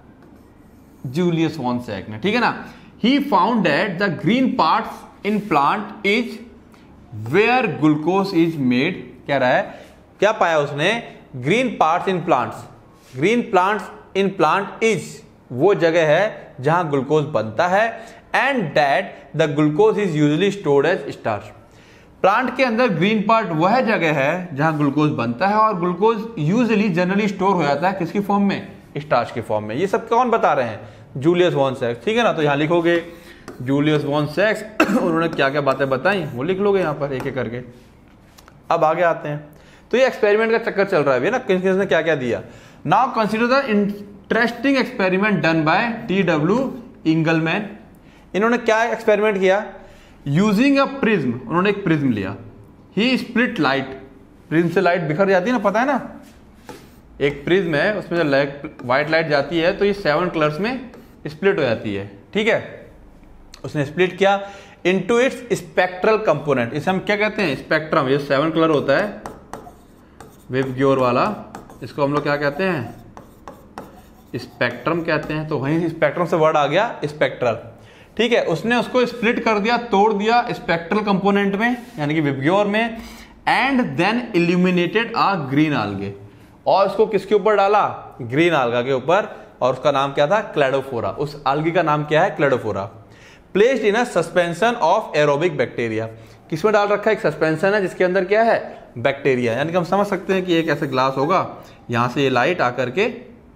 जूलियस वॉन सैक ने, ठीक है ना। He found that the green parts in plant is where glucose is made. क्या रहा है, क्या पाया उसने, green parts in plants, green plants in plant is वो जगह है जहां ग्लूकोज बनता है, and that the glucose is usually stored as starch. Plant के अंदर ग्रीन पार्ट वह जगह है जहां ग्लूकोज बनता है, और ग्लूकोज यूजुअली जनरली स्टोर हो जाता है किसकी फॉर्म में, स्टार्च के फॉर्म में। ये सब कौन बता रहे हैं, जूलियस वॉन सैक्स, ठीक है ना। तो यहां लिखोगे जूलियस वॉन सैक्स उन्होंने क्या क्या बातें बताई वो लिख लोगे यहां पर एक एक करके। अब आगे आते हैं, तो ये एक्सपेरिमेंट का चक्कर चल रहा है ना, किस किसने क्या क्या दिया। Now consider the interesting experiment done by T W Engelmann. इन्होंने क्या एक्सपेरिमेंट किया, यूजिंग अ प्रिज्म, उन्होंने एक प्रिज्म लिया, ही स्प्लिट लाइट, प्रिज्म से लाइट बिखर जाती है ना, पता है ना, एक प्रिज्म है उसमें जब लाइट व्हाइट लाइट जाती है तो ये सेवन कलर्स में स्प्लिट हो जाती है, ठीक है। उसने स्प्लिट किया इनटू इट्स स्पेक्ट्रल कंपोनेंट, इसे हम क्या कहते हैं, स्पेक्ट्रम। ये सेवन कलर होता है विबग्योर वाला, इसको हम लोग क्या कहते हैं, स्पेक्ट्रम कहते हैं। तो वहीं स्पेक्ट्रम से वर्ड आ गया स्पेक्ट्रल, ठीक है। उसने उसको स्प्लिट कर दिया, तोड़ दिया स्पेक्ट्रल कंपोनेंट में, यानी कि विबग्योर में, and then illuminated a green algae, और उसको किसके ऊपर डाला, ग्रीन आल्गा के ऊपर, और उसका नाम क्या था, क्लेडोफोरा। उस आल्गी का नाम क्या है, Cladophora. Placed in a suspension of aerobic bacteria, किसमें डाल रखा है, एक सस्पेंशन है जिसके अंदर क्या है, बैक्टीरिया। यानी कि हम समझ सकते हैं कि एक ऐसे ग्लास होगा, यहां से ये लाइट आकर के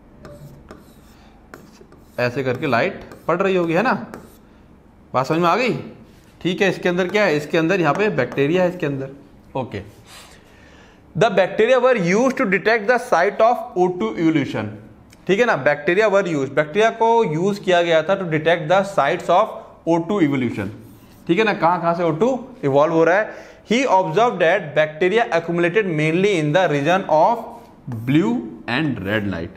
ऐसे करके लाइट पड़ रही होगी, है ना, बात समझ में आ गई, ठीक है। इसके अंदर क्या है, इसके अंदर यहाँ पे बैक्टीरिया है इसके अंदर, okay. The bacteria were used to detect the site of O two evolution, ठीक है ना। बैक्टीरिया वर यूज, बैक्टीरिया को यूज किया गया था to detect the sites of O two evolution, ठीक है ना, कहां कहां से ओ टू इवॉल्व हो रहा है। He observed that bacteria accumulated mainly in the region of blue and red light,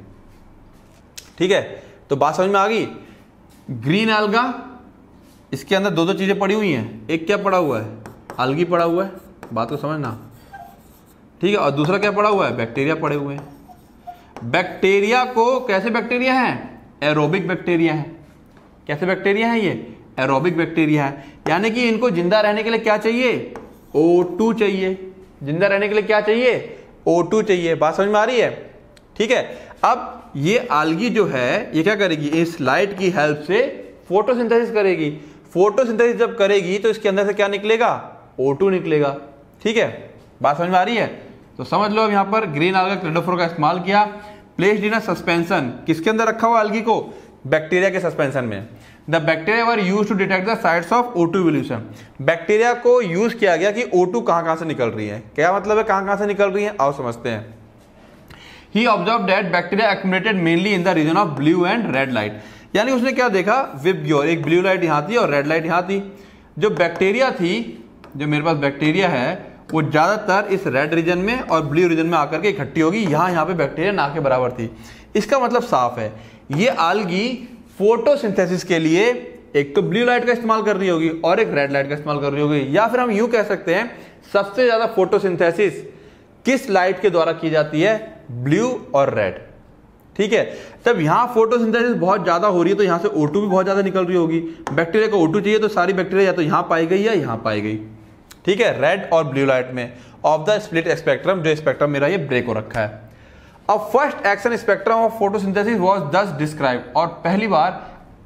ठीक है। तो बात समझ में आ गई, ग्रीन alga, इसके अंदर दो दो चीजें पड़ी हुई हैं, एक क्या पड़ा हुआ है, algae पड़ा हुआ है, बात को समझना, ठीक है, और दूसरा क्या पड़ा हुआ है, बैक्टीरिया पड़े हुए हैं। बैक्टीरिया को, कैसे बैक्टीरिया है, एरोबिक बैक्टीरिया है। कैसे बैक्टीरिया है ये, एरोबिक बैक्टीरिया है, यानी कि इनको जिंदा रहने के लिए क्या चाहिए, ओ टू चाहिए। जिंदा रहने के लिए क्या चाहिए, ओ टू चाहिए। बात समझ में आ रही है, ठीक है। अब ये आल्गी जो है ये क्या करेगी, इस लाइट की हेल्प से फोटोसिंथेसिस करेगी। फोटोसिंथेसिस जब करेगी तो इसके अंदर से क्या निकलेगा, ओ टू निकलेगा, ठीक है। बात समझ में आ रही है, तो समझ लो अब यहां पर ग्रीन alga क्लेडोफोरा का इस्तेमाल किया। प्लेस्ड इन अ सस्पेंशन, किसके अंदर रखा हुआ algae को, बैक्टीरिया के सस्पेंशन में। The bacteria were used to detect the sites of O two evolution, bacteria को यूज किया गया कि ओ टू कहां कहां से निकल रही है। क्या मतलब है कहां कहां से निकल रही है, आओ समझते हैं। He observed that bacteria accumulated mainly in the region of blue and red light, यानी उसने क्या देखा, विबग्योर, एक ब्लू लाइट यहाँ थी और रेड लाइट यहाँ थी। जो बैक्टीरिया थी, जो मेरे पास बैक्टीरिया है, वो ज्यादातर इस रेड रीजन में और ब्लू रीजन में आकर के इकट्ठी होगी, यहाँ यहाँ पे बैक्टीरिया ना के बराबर थी। इसका मतलब साफ है, ये आल्गी फोटोसिंथेसिस के लिए एक तो ब्लू लाइट का इस्तेमाल कर रही होगी और एक रेड लाइट का इस्तेमाल कर रही होगी, या फिर हम यूं कह सकते हैं सबसे ज्यादा फोटोसिंथेसिस किस लाइट के द्वारा की जाती है, ब्लू और रेड, ठीक है। तब यहां फोटोसिंथेसिस बहुत ज्यादा हो रही है तो यहां से ओ टू भी बहुत ज्यादा निकल रही होगी। बैक्टीरिया को ओ टू चाहिए तो सारी बैक्टीरिया या तो यहां पाई गई या यहां पाई गई, ठीक है, रेड और ब्लू लाइट में ऑफ द स्प्लिट स्पेक्ट्रम, जो स्पेक्ट्रम मेरा ये ब्रेक हो रखा है। अब first action spectrum of photosynthesis was thus described, और पहली बार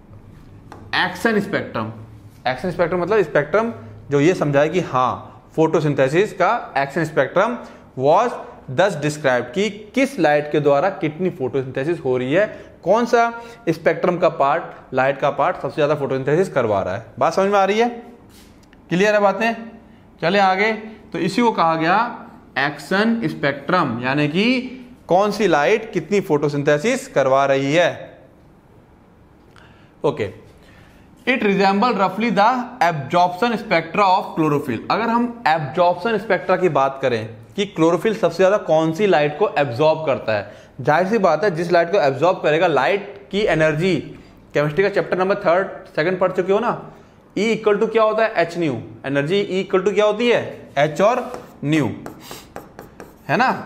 एक्शन स्पेक्ट्रम, एक्शन स्पेक्ट्रम मतलब स्पेक्ट्रम जो ये समझाए कि हाँ फोटोसिंथेसिस का action spectrum was thus describe, कि किस लाइट के द्वारा कितनी फोटोसिंथेसिस हो रही है, कौन सा स्पेक्ट्रम का पार्ट, लाइट का पार्ट सबसे ज्यादा फोटोसिंथेसिस करवा रहा है। बात समझ में आ रही है, क्लियर है बातें, चले आगे। तो इसी को कहा गया एक्शन स्पेक्ट्रम, यानी कि कौन सी लाइट कितनी फोटोसिंथेसिस करवा रही है, ओके। इट रिजेंबल रफली the absorption spectra of chlorophyll. अगर हम एब्जॉर्प्शन स्पेक्ट्रा की बात करें कि क्लोरोफिल सबसे ज्यादा कौन सी लाइट को एब्जॉर्ब करता है, जाहिर सी बात है जिस लाइट को एब्जॉर्ब करेगा, लाइट की एनर्जी, केमिस्ट्री का चैप्टर नंबर थर्ड सेकंड पढ़ चुके हो ना, E इक्वल टू क्या होता है, h nu. Energy E equal to क्या होती है, एच और न्यू, है ना,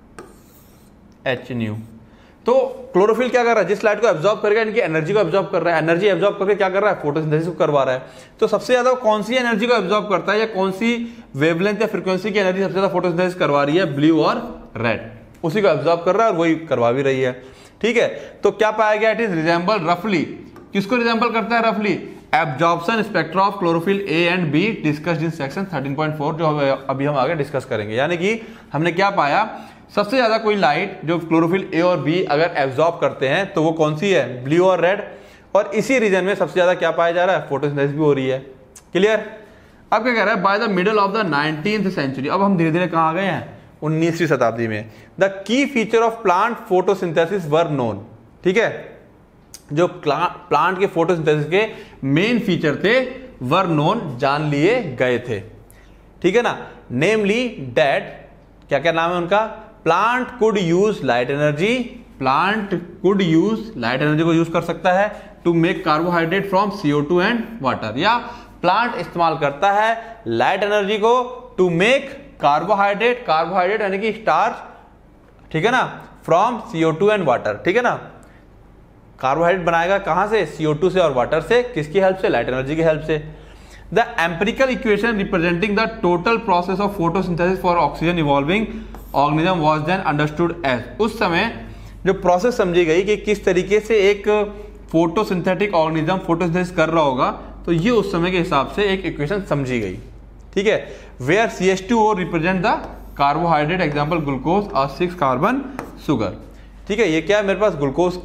एच न्यू। तो क्लोरोफिल क्या कर रहा है, जिस लाइट को एब्जॉर्ब करेगा इनकी एनर्जी को एब्जॉर्ब कर रहा है, एनर्जी एब्जॉर्ब करके क्या कर रहा है, फोटोसिंथेसिस करवा रहा है। तो सबसे ज्यादा कौन सी एनर्जी को एब्जॉर्ब करता है, या कौन सी वेवलेंथ या फ्रीक्वेंसी की एनर्जी सबसे ज्यादा फोटोसिंथेसिस करवा रही है, ब्लू और रेड, उसी को एब्जॉर्ब कर रहा है और वही करवा भी रही है। ठीक है, तो क्या पाया गया, इट इज रिजेंबल रफली, किसको रिजेंबल करता है, रफली absorption spectra of chlorophyll a and b discussed in section thirteen point four, जो अभी हम आगे डिस्कस करेंगे। यानी कि हमने क्या पाया, सबसे ज्यादा कोई लाइट जो क्लोरोफिल ए और बी अगर एब्जॉर्ब करते हैं तो वो कौन सी है, ब्लू और रेड, और इसी रीजन में सबसे ज्यादा क्या पाया जा रहा है, फोटोसिंथेसिस भी हो रही है। क्लियर। अब क्या कह रहा है, by the middle of the nineteenth century, अब हम धीरे धीरे कहां आ गए हैं, उन्नीसवीं शताब्दी में, the key feature of plant photosynthesis were known. ठीक है, जो प्लांट के फोटोसिंथेसिस के मेन फीचर थे वर नोन, जान लिए गए थे। ठीक है ना, नेमली डेट, क्या क्या नाम है उनका, plant could use light energy, plant could use light energy को यूज कर सकता है to make carbohydrate from C O two and water, या प्लांट इस्तेमाल करता है लाइट एनर्जी को टू मेक कार्बोहाइड्रेट, कार्बोहाइड्रेट यानी कि स्टार्च, ठीक है ना, from C O two and water. ठीक है ना, कार्बोहाइड्रेट बनाएगा कहां से, सी ओ टू से और वाटर से, किसकी हेल्प से, लाइट एनर्जी की हेल्प से। The empirical equation representing the total process of photosynthesis for oxygen evolving organism was then understood as, उस समय जो प्रोसेस समझी गई कि किस तरीके से एक फोटोसिंथेटिक ऑर्गेनिज्म फोटोसिंथेसिस कर रहा होगा, तो ये उस समय के हिसाब से एक इक्वेशन समझी गई। ठीक है, where C H two O represent the carbohydrate, example glucose और सिक्स कार्बन शुगर। ठीक है, ये क्या है, मेरे पास ग्लूकोज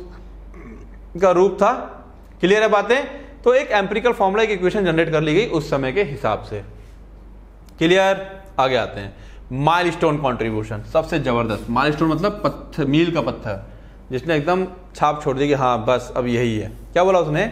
का रूप था। क्लियर है बातें, तो एक एम्पिरिकल फॉर्मूला, एक इक्वेशन जनरेट कर ली गई उस समय के हिसाब से। क्लियर, आगे आते हैं, माइलस्टोन कंट्रीब्यूशन, सबसे जबरदस्त। माइलस्टोन मतलब पत्थर, मील का पत्थर, जिसने एकदम छाप छोड़ दी कि हाँ बस अब यही है। क्या बोला उसने,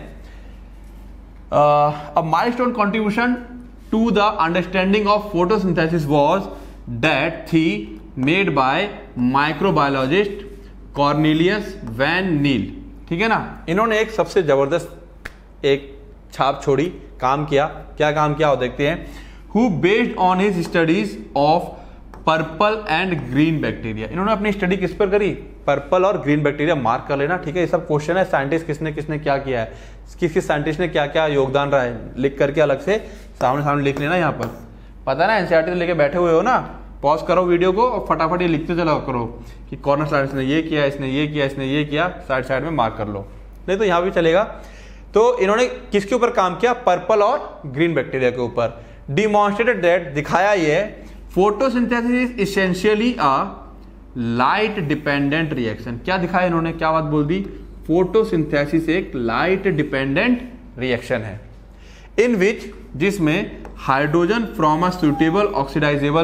a milestone contribution to the understanding of photosynthesis was that थी made by microbiologist Cornelius van Niel. ठीक है ना, इन्होंने एक सबसे जबरदस्त एक छाप छोड़ी, काम किया। क्या काम किया वो देखते हैं। Who based on his studies of purple and green bacteria, इन्होंने अपनी स्टडी किस पर करी, पर्पल और ग्रीन बैक्टीरिया। मार्क कर लेना, ठीक है, ये सब क्वेश्चन है, साइंटिस्ट किसने किसने क्या किया है, किस किस साइंटिस्ट ने क्या क्या योगदान रहा है, लिख करके अलग से सामने सामने लिख लेना। यहाँ पर पता ना एनसीईआरटी लेके बैठे हुए हो ना, पॉज करो वीडियो को और फटाफट ये लिखते चला करो कि कॉर्नर साइड ने ये किया, इसने ये किया, इसने ये किया, साइड साइड में मार्क कर लो, नहीं तो यहाँ भी चलेगा। तो इन्होंने किसके ऊपर काम किया, पर्पल और ग्रीन बैक्टीरिया के ऊपर। डिमॉन्स्ट्रेटेड दैट, दिखाया ये, photosynthesis is essentially a light dependent reaction. क्या दिखाया इन्होंने, क्या बात बोल दी, फोटोसिंथेसिस एक लाइट डिपेंडेंट रिएक्शन है, इन विच, जिसमें hydrogen from a suitable oxidisable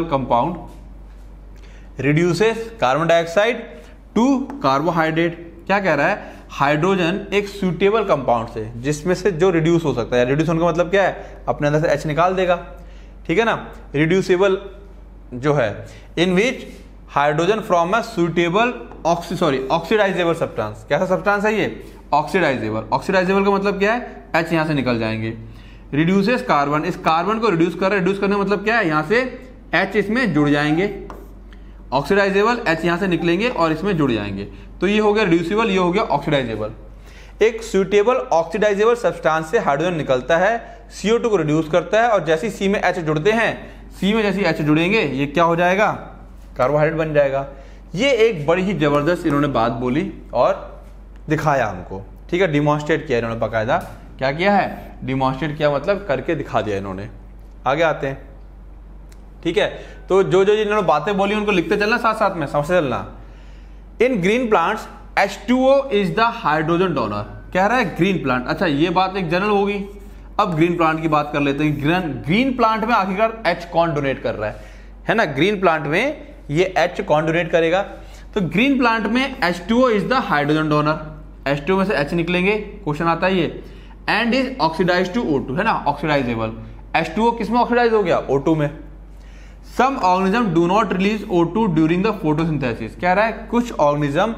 compound reduces carbon dioxide to carbohydrate. क्या कह रहा है, हाइड्रोजन एक सुटेबल कंपाउंड से, जिसमें से जो रिड्यूस हो सकता है, रिड्यूस होने का मतलब क्या है, अपने अंदर से एच निकाल देगा। ठीक है ना, रिड्यूसेबल जो है, in which hydrogen from a suitable oxy sorry oxidisable substance. कैसा सब्सटेंस है ये, ऑक्सीडाइजेबल। ऑक्सीडाइजेबल का मतलब क्या है, एच यहां से निकल जाएंगे। रिड्यूसेस कार्बन, इस कार्बन को रिड्यूस कर रहा है, रिड्यूस करने का मतलब क्या है, यहां से एच इसमें जुड़ जाएंगे, ऑक्सीडाइजेबल, एच यहां से निकलेंगे और इसमें जुड़ जाएंगे, तो ये हो गया रिड्यूसिबल, ये हो गया ऑक्सीडाइजेबल। एक सुटेबल ऑक्सीडाइजेबल सब्सटेंस से हाइड्रोजन निकलता है, सी ओ टू को रिड्यूस करता है, और जैसे सी में एच जुड़ते हैं, सी में जैसे एच जुड़ेंगे, ये क्या हो जाएगा, कार्बोहाइड्रेट बन जाएगा। ये एक बड़ी ही जबरदस्त इन्होंने बात बोली और दिखाया हमको। ठीक है, डिमॉन्स्ट्रेट किया इन्होंने बाकायदा। क्या किया है, डिमॉन्स्ट्रेट किया मतलब करके दिखा दिया इन्होंने। आगे आते हैं। ठीक है, तो जो जो इन्होंने बातें बोली उनको लिखते चलना, साथ साथ में समझते चलना। In green plants H two O is the hydrogen donor. कह रहा है ग्रीन प्लांट, अच्छा ये बात एक जनरल होगी। अब ग्रीन प्लांट की बात कर लेते हैं। ग्रीन ग्रीन प्लांट में आखिरकार एच कौन डोनेट कर रहा है, है ना, ग्रीन प्लांट में ये एच कौन डोनेट करेगा। तो ग्रीन प्लांट में H two O is the hydrogen donor. H two O में से एच निकलेंगे, क्वेश्चन आता है ये, and is oxidise to O two, है ना, ऑक्सीडाइजेबल। एच टू ओ किस में ऑक्सीडाइज हो गया, ओ टू में। Some organism do not release O two during the photosynthesis. कह रहा है कुछ ऑर्गेनिज्म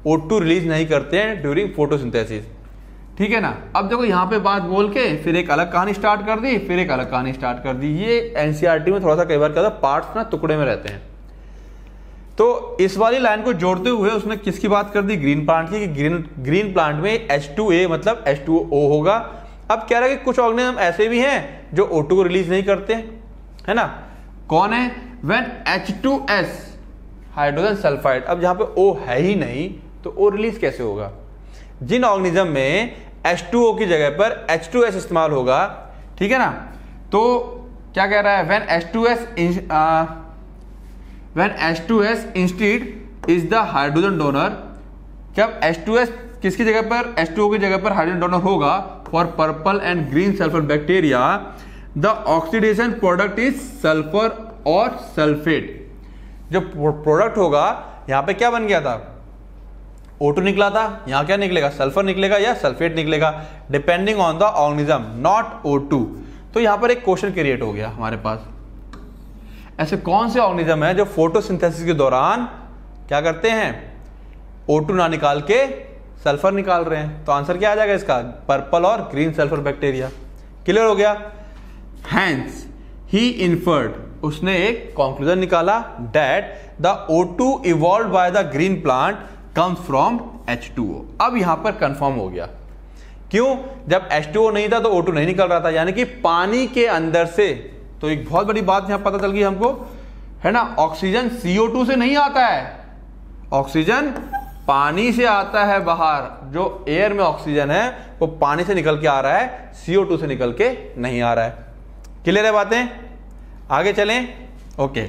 ओ टू रिलीज नहीं करते हैं ड्यूरिंग फोटोसिंथेसिस। ठीक है ना। अब देखो यहाँ पे बात बोल के फिर एक अलग कहानी स्टार्ट कर दी, फिर एक अलग कहानी स्टार्ट कर दी। ये एनसीईआरटी में थोड़ा सा कई बार क्या होता है, पार्ट्स ना टुकड़े में रहते हैं। तो इस वाली लाइन को जोड़ते हुए उसने किसकी बात कर दी, ग्रीन प्लांट की, कि ग्रीन ग्रीन प्लांट में एच टू ए मतलब एच टू ओ होगा। अब कह रहा है कि कुछ ऑर्गेनिज्म ऐसे भी हैं जो ओ टू को रिलीज नहीं करते, है ना। कौन है, when H two S hydrogen sulphide. अब जहां पे O है ही नहीं तो O रिलीज कैसे होगा। जिन ऑर्गेनिज्म में एच टू ओ की जगह पर एच टू एस इस्तेमाल होगा, ठीक है ना, तो क्या कह रहा है, when H two S when H two S instead is the hydrogen donor. जब एच टू एस किसकी जगह पर, एच टू ओ की जगह पर हाइड्रोजन डोनर होगा for purple and green sulphur bacteria, the oxidation product is sulphur और सल्फेट। जो प्रोडक्ट होगा यहां पे क्या बन गया था, ओ टू निकला था, यहां क्या निकलेगा, सल्फर निकलेगा या सल्फेट निकलेगा, depending on the organism, not O two. तो यहां पर एक क्वेश्चन क्रिएट हो गया हमारे पास, ऐसे कौन से ऑर्गेनिज्म है जो फोटोसिंथेसिस के दौरान क्या करते हैं, ओ टू ना निकाल के सल्फर निकाल रहे हैं। तो आंसर क्या आ जाएगा इसका, पर्पल और ग्रीन सल्फर बैक्टीरिया। क्लियर हो गया। हैंस ही इन्फर्ड, उसने एक कंक्लूजन निकाला, that the O two evolve by the green plant comes from H two O. अब यहां पर कंफर्म हो गया, क्यों, जब एच टू ओ नहीं था तो ओ टू नहीं निकल रहा था, यानी कि पानी के अंदर से। तो एक बहुत बड़ी बात यहां पता चल गई हमको, है ना, ऑक्सीजन सी ओ टू से नहीं आता है, ऑक्सीजन पानी से आता है बाहर। जो एयर में ऑक्सीजन है वो पानी से निकल के आ रहा है, सी ओ टू से निकल के नहीं आ रहा है। क्लियर है बातें, आगे चलें। ओके,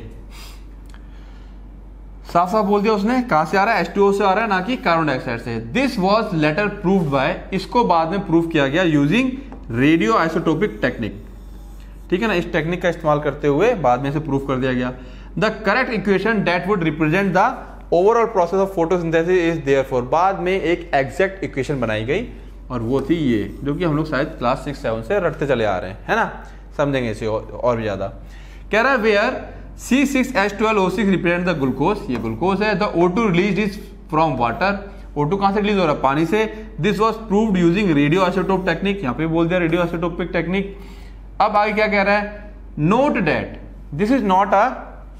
साफ साफ बोल दिया उसने, कहां से आ रहा है, एच टू ओ से आ रहा है, ना कि कार्बन डाइऑक्साइड से। This was later proved by, इसको बाद में प्रूव किया गया यूजिंग रेडियो आइसोटोपिक टेक्निक। ठीक है ना, इस टेक्निक का इस्तेमाल करते हुए बाद में इसे प्रूव कर दिया गया। The correct equation that would represent the overall process of photosynthesis is therefore. बाद में एक एग्जैक्ट इक्वेशन बनाई गई और वो थी ये, जो कि हम लोग शायद क्लास सिक्स सेवन से रटते चले आ रहे हैं, है ना, समझेंगे इसे और भी ज्यादा। कह रहा है where C six H twelve O six represent the glucose, ये ग्लूकोज है। The O two release is from water, O two कहां से रिलीज हो रहा है, पानी से। This was proved using radioisotope technique, यहां पे बोल दिया रेडियो आइसोटोपिक टेक्निक। अब आगे क्या कह रहा है, note that this is not a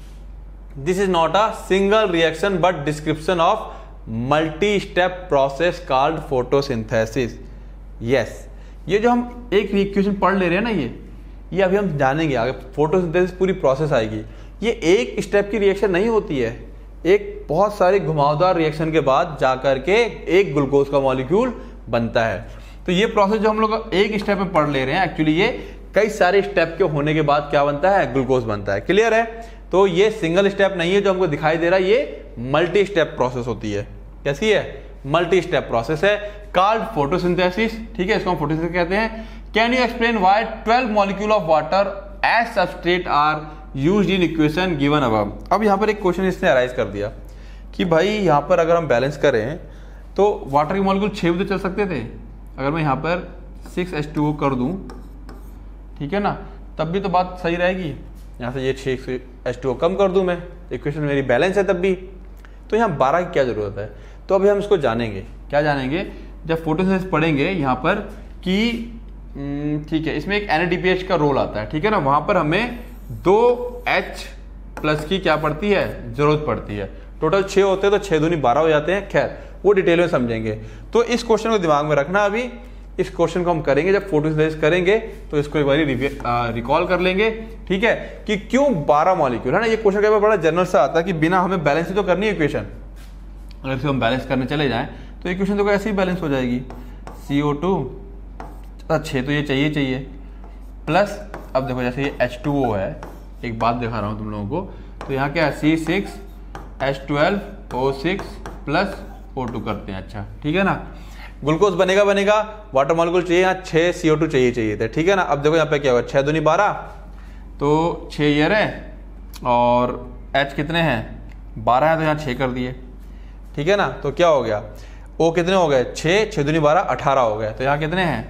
this is not a single reaction but description of multi step process called photosynthesis. Yes, ये जो हम एक इक्वेशन पढ़ ले रहे हैं ना, ये ये अभी हम जानेंगे आगे, फोटोसिंथेसिस पूरी प्रोसेस आएगी। ये एक स्टेप की रिएक्शन नहीं होती है, एक बहुत सारे घुमावदार रिएक्शन के बाद जाकर के एक ग्लूकोज का मॉलिक्यूल बनता है। तो ये प्रोसेस जो हम लोग एक स्टेप में पढ़ ले रहे हैं, एक्चुअली ये कई सारे स्टेप के होने के बाद क्या बनता है, ग्लूकोज बनता है। क्लियर है। तो ये सिंगल स्टेप नहीं है जो हमको दिखाई दे रहा है, ये मल्टी स्टेप प्रोसेस होती है। कैसी है, मल्टी स्टेप प्रोसेस है, कॉल्ड फोटोसिंथेसिस। ठीक है, इसको हम फोटोसिंथेसिस कहते हैं। Can you explain why twelve molecule of water as substrate are used in equation given above. अब यहाँ पर एक क्वेश्चन इसने अराइज कर दिया कि भाई यहाँ पर अगर हम बैलेंस करें तो वाटर के मॉलिक्यूल छः भी तो चल सकते थे। अगर मैं यहाँ पर सिक्स एच टू ओ कर दूँ, ठीक है ना, तब भी तो बात सही रहेगी। यहाँ से ये छः एच टू ओ कम कर दूँ मैं, इक्वेशन मेरी बैलेंस है तब भी। तो यहाँ बारह की क्या जरूरत है, तो अभी हम इसको जानेंगे। क्या जानेंगे, जब फोटोसिंथेसिस पढ़ेंगे यहाँ पर कि ठीक है, इसमें एक N A D P H का रोल आता है। ठीक है ना, वहां पर हमें दो H प्लस की क्या पड़ती है, जरूरत पड़ती है। टोटल छह होते हैं तो छह दूनी बारह हो जाते हैं। खैर वो डिटेल में समझेंगे। तो इस क्वेश्चन को दिमाग में रखना। अभी इस क्वेश्चन को हम करेंगे जब फोटोसिंथेसिस करेंगे, तो इसको एक बार रिकॉल कर लेंगे। ठीक है, कि क्यों बारह मॉलिक्यूल, है ना। ये क्वेश्चन कई बार बड़ा जनरल सा आता है कि बिना हमें बैलेंस ही तो करनी है इक्वेशन। अगर इसे हम बैलेंस करने चले जाएं तो इक्वेशन तो ऐसे ही बैलेंस हो जाएगी। सी ओ टू छः तो ये चाहिए चाहिए प्लस, अब देखो जैसे ये एच टू ओ है, एक बात दिखा रहा हूँ तुम लोगों को, तो यहाँ क्या है, C six H twelve O six plus O two करते हैं। अच्छा ठीक है ना, ग्लूकोज बनेगा बनेगा वाटर मॉलिक्यूल चाहिए, यहाँ छः सी ओ टू चाहिए चाहिए थे। ठीक है ना, अब देखो यहाँ पे क्या होगा, छः दूनी बारह, तो छः ईयर है और एच कितने हैं, बारह है, तो यहाँ छः कर दिए। ठीक है ना, तो क्या हो गया, ओ कितने हो गए, छः, छः दूनी बारह, अठारह हो गए। तो यहाँ कितने हैं,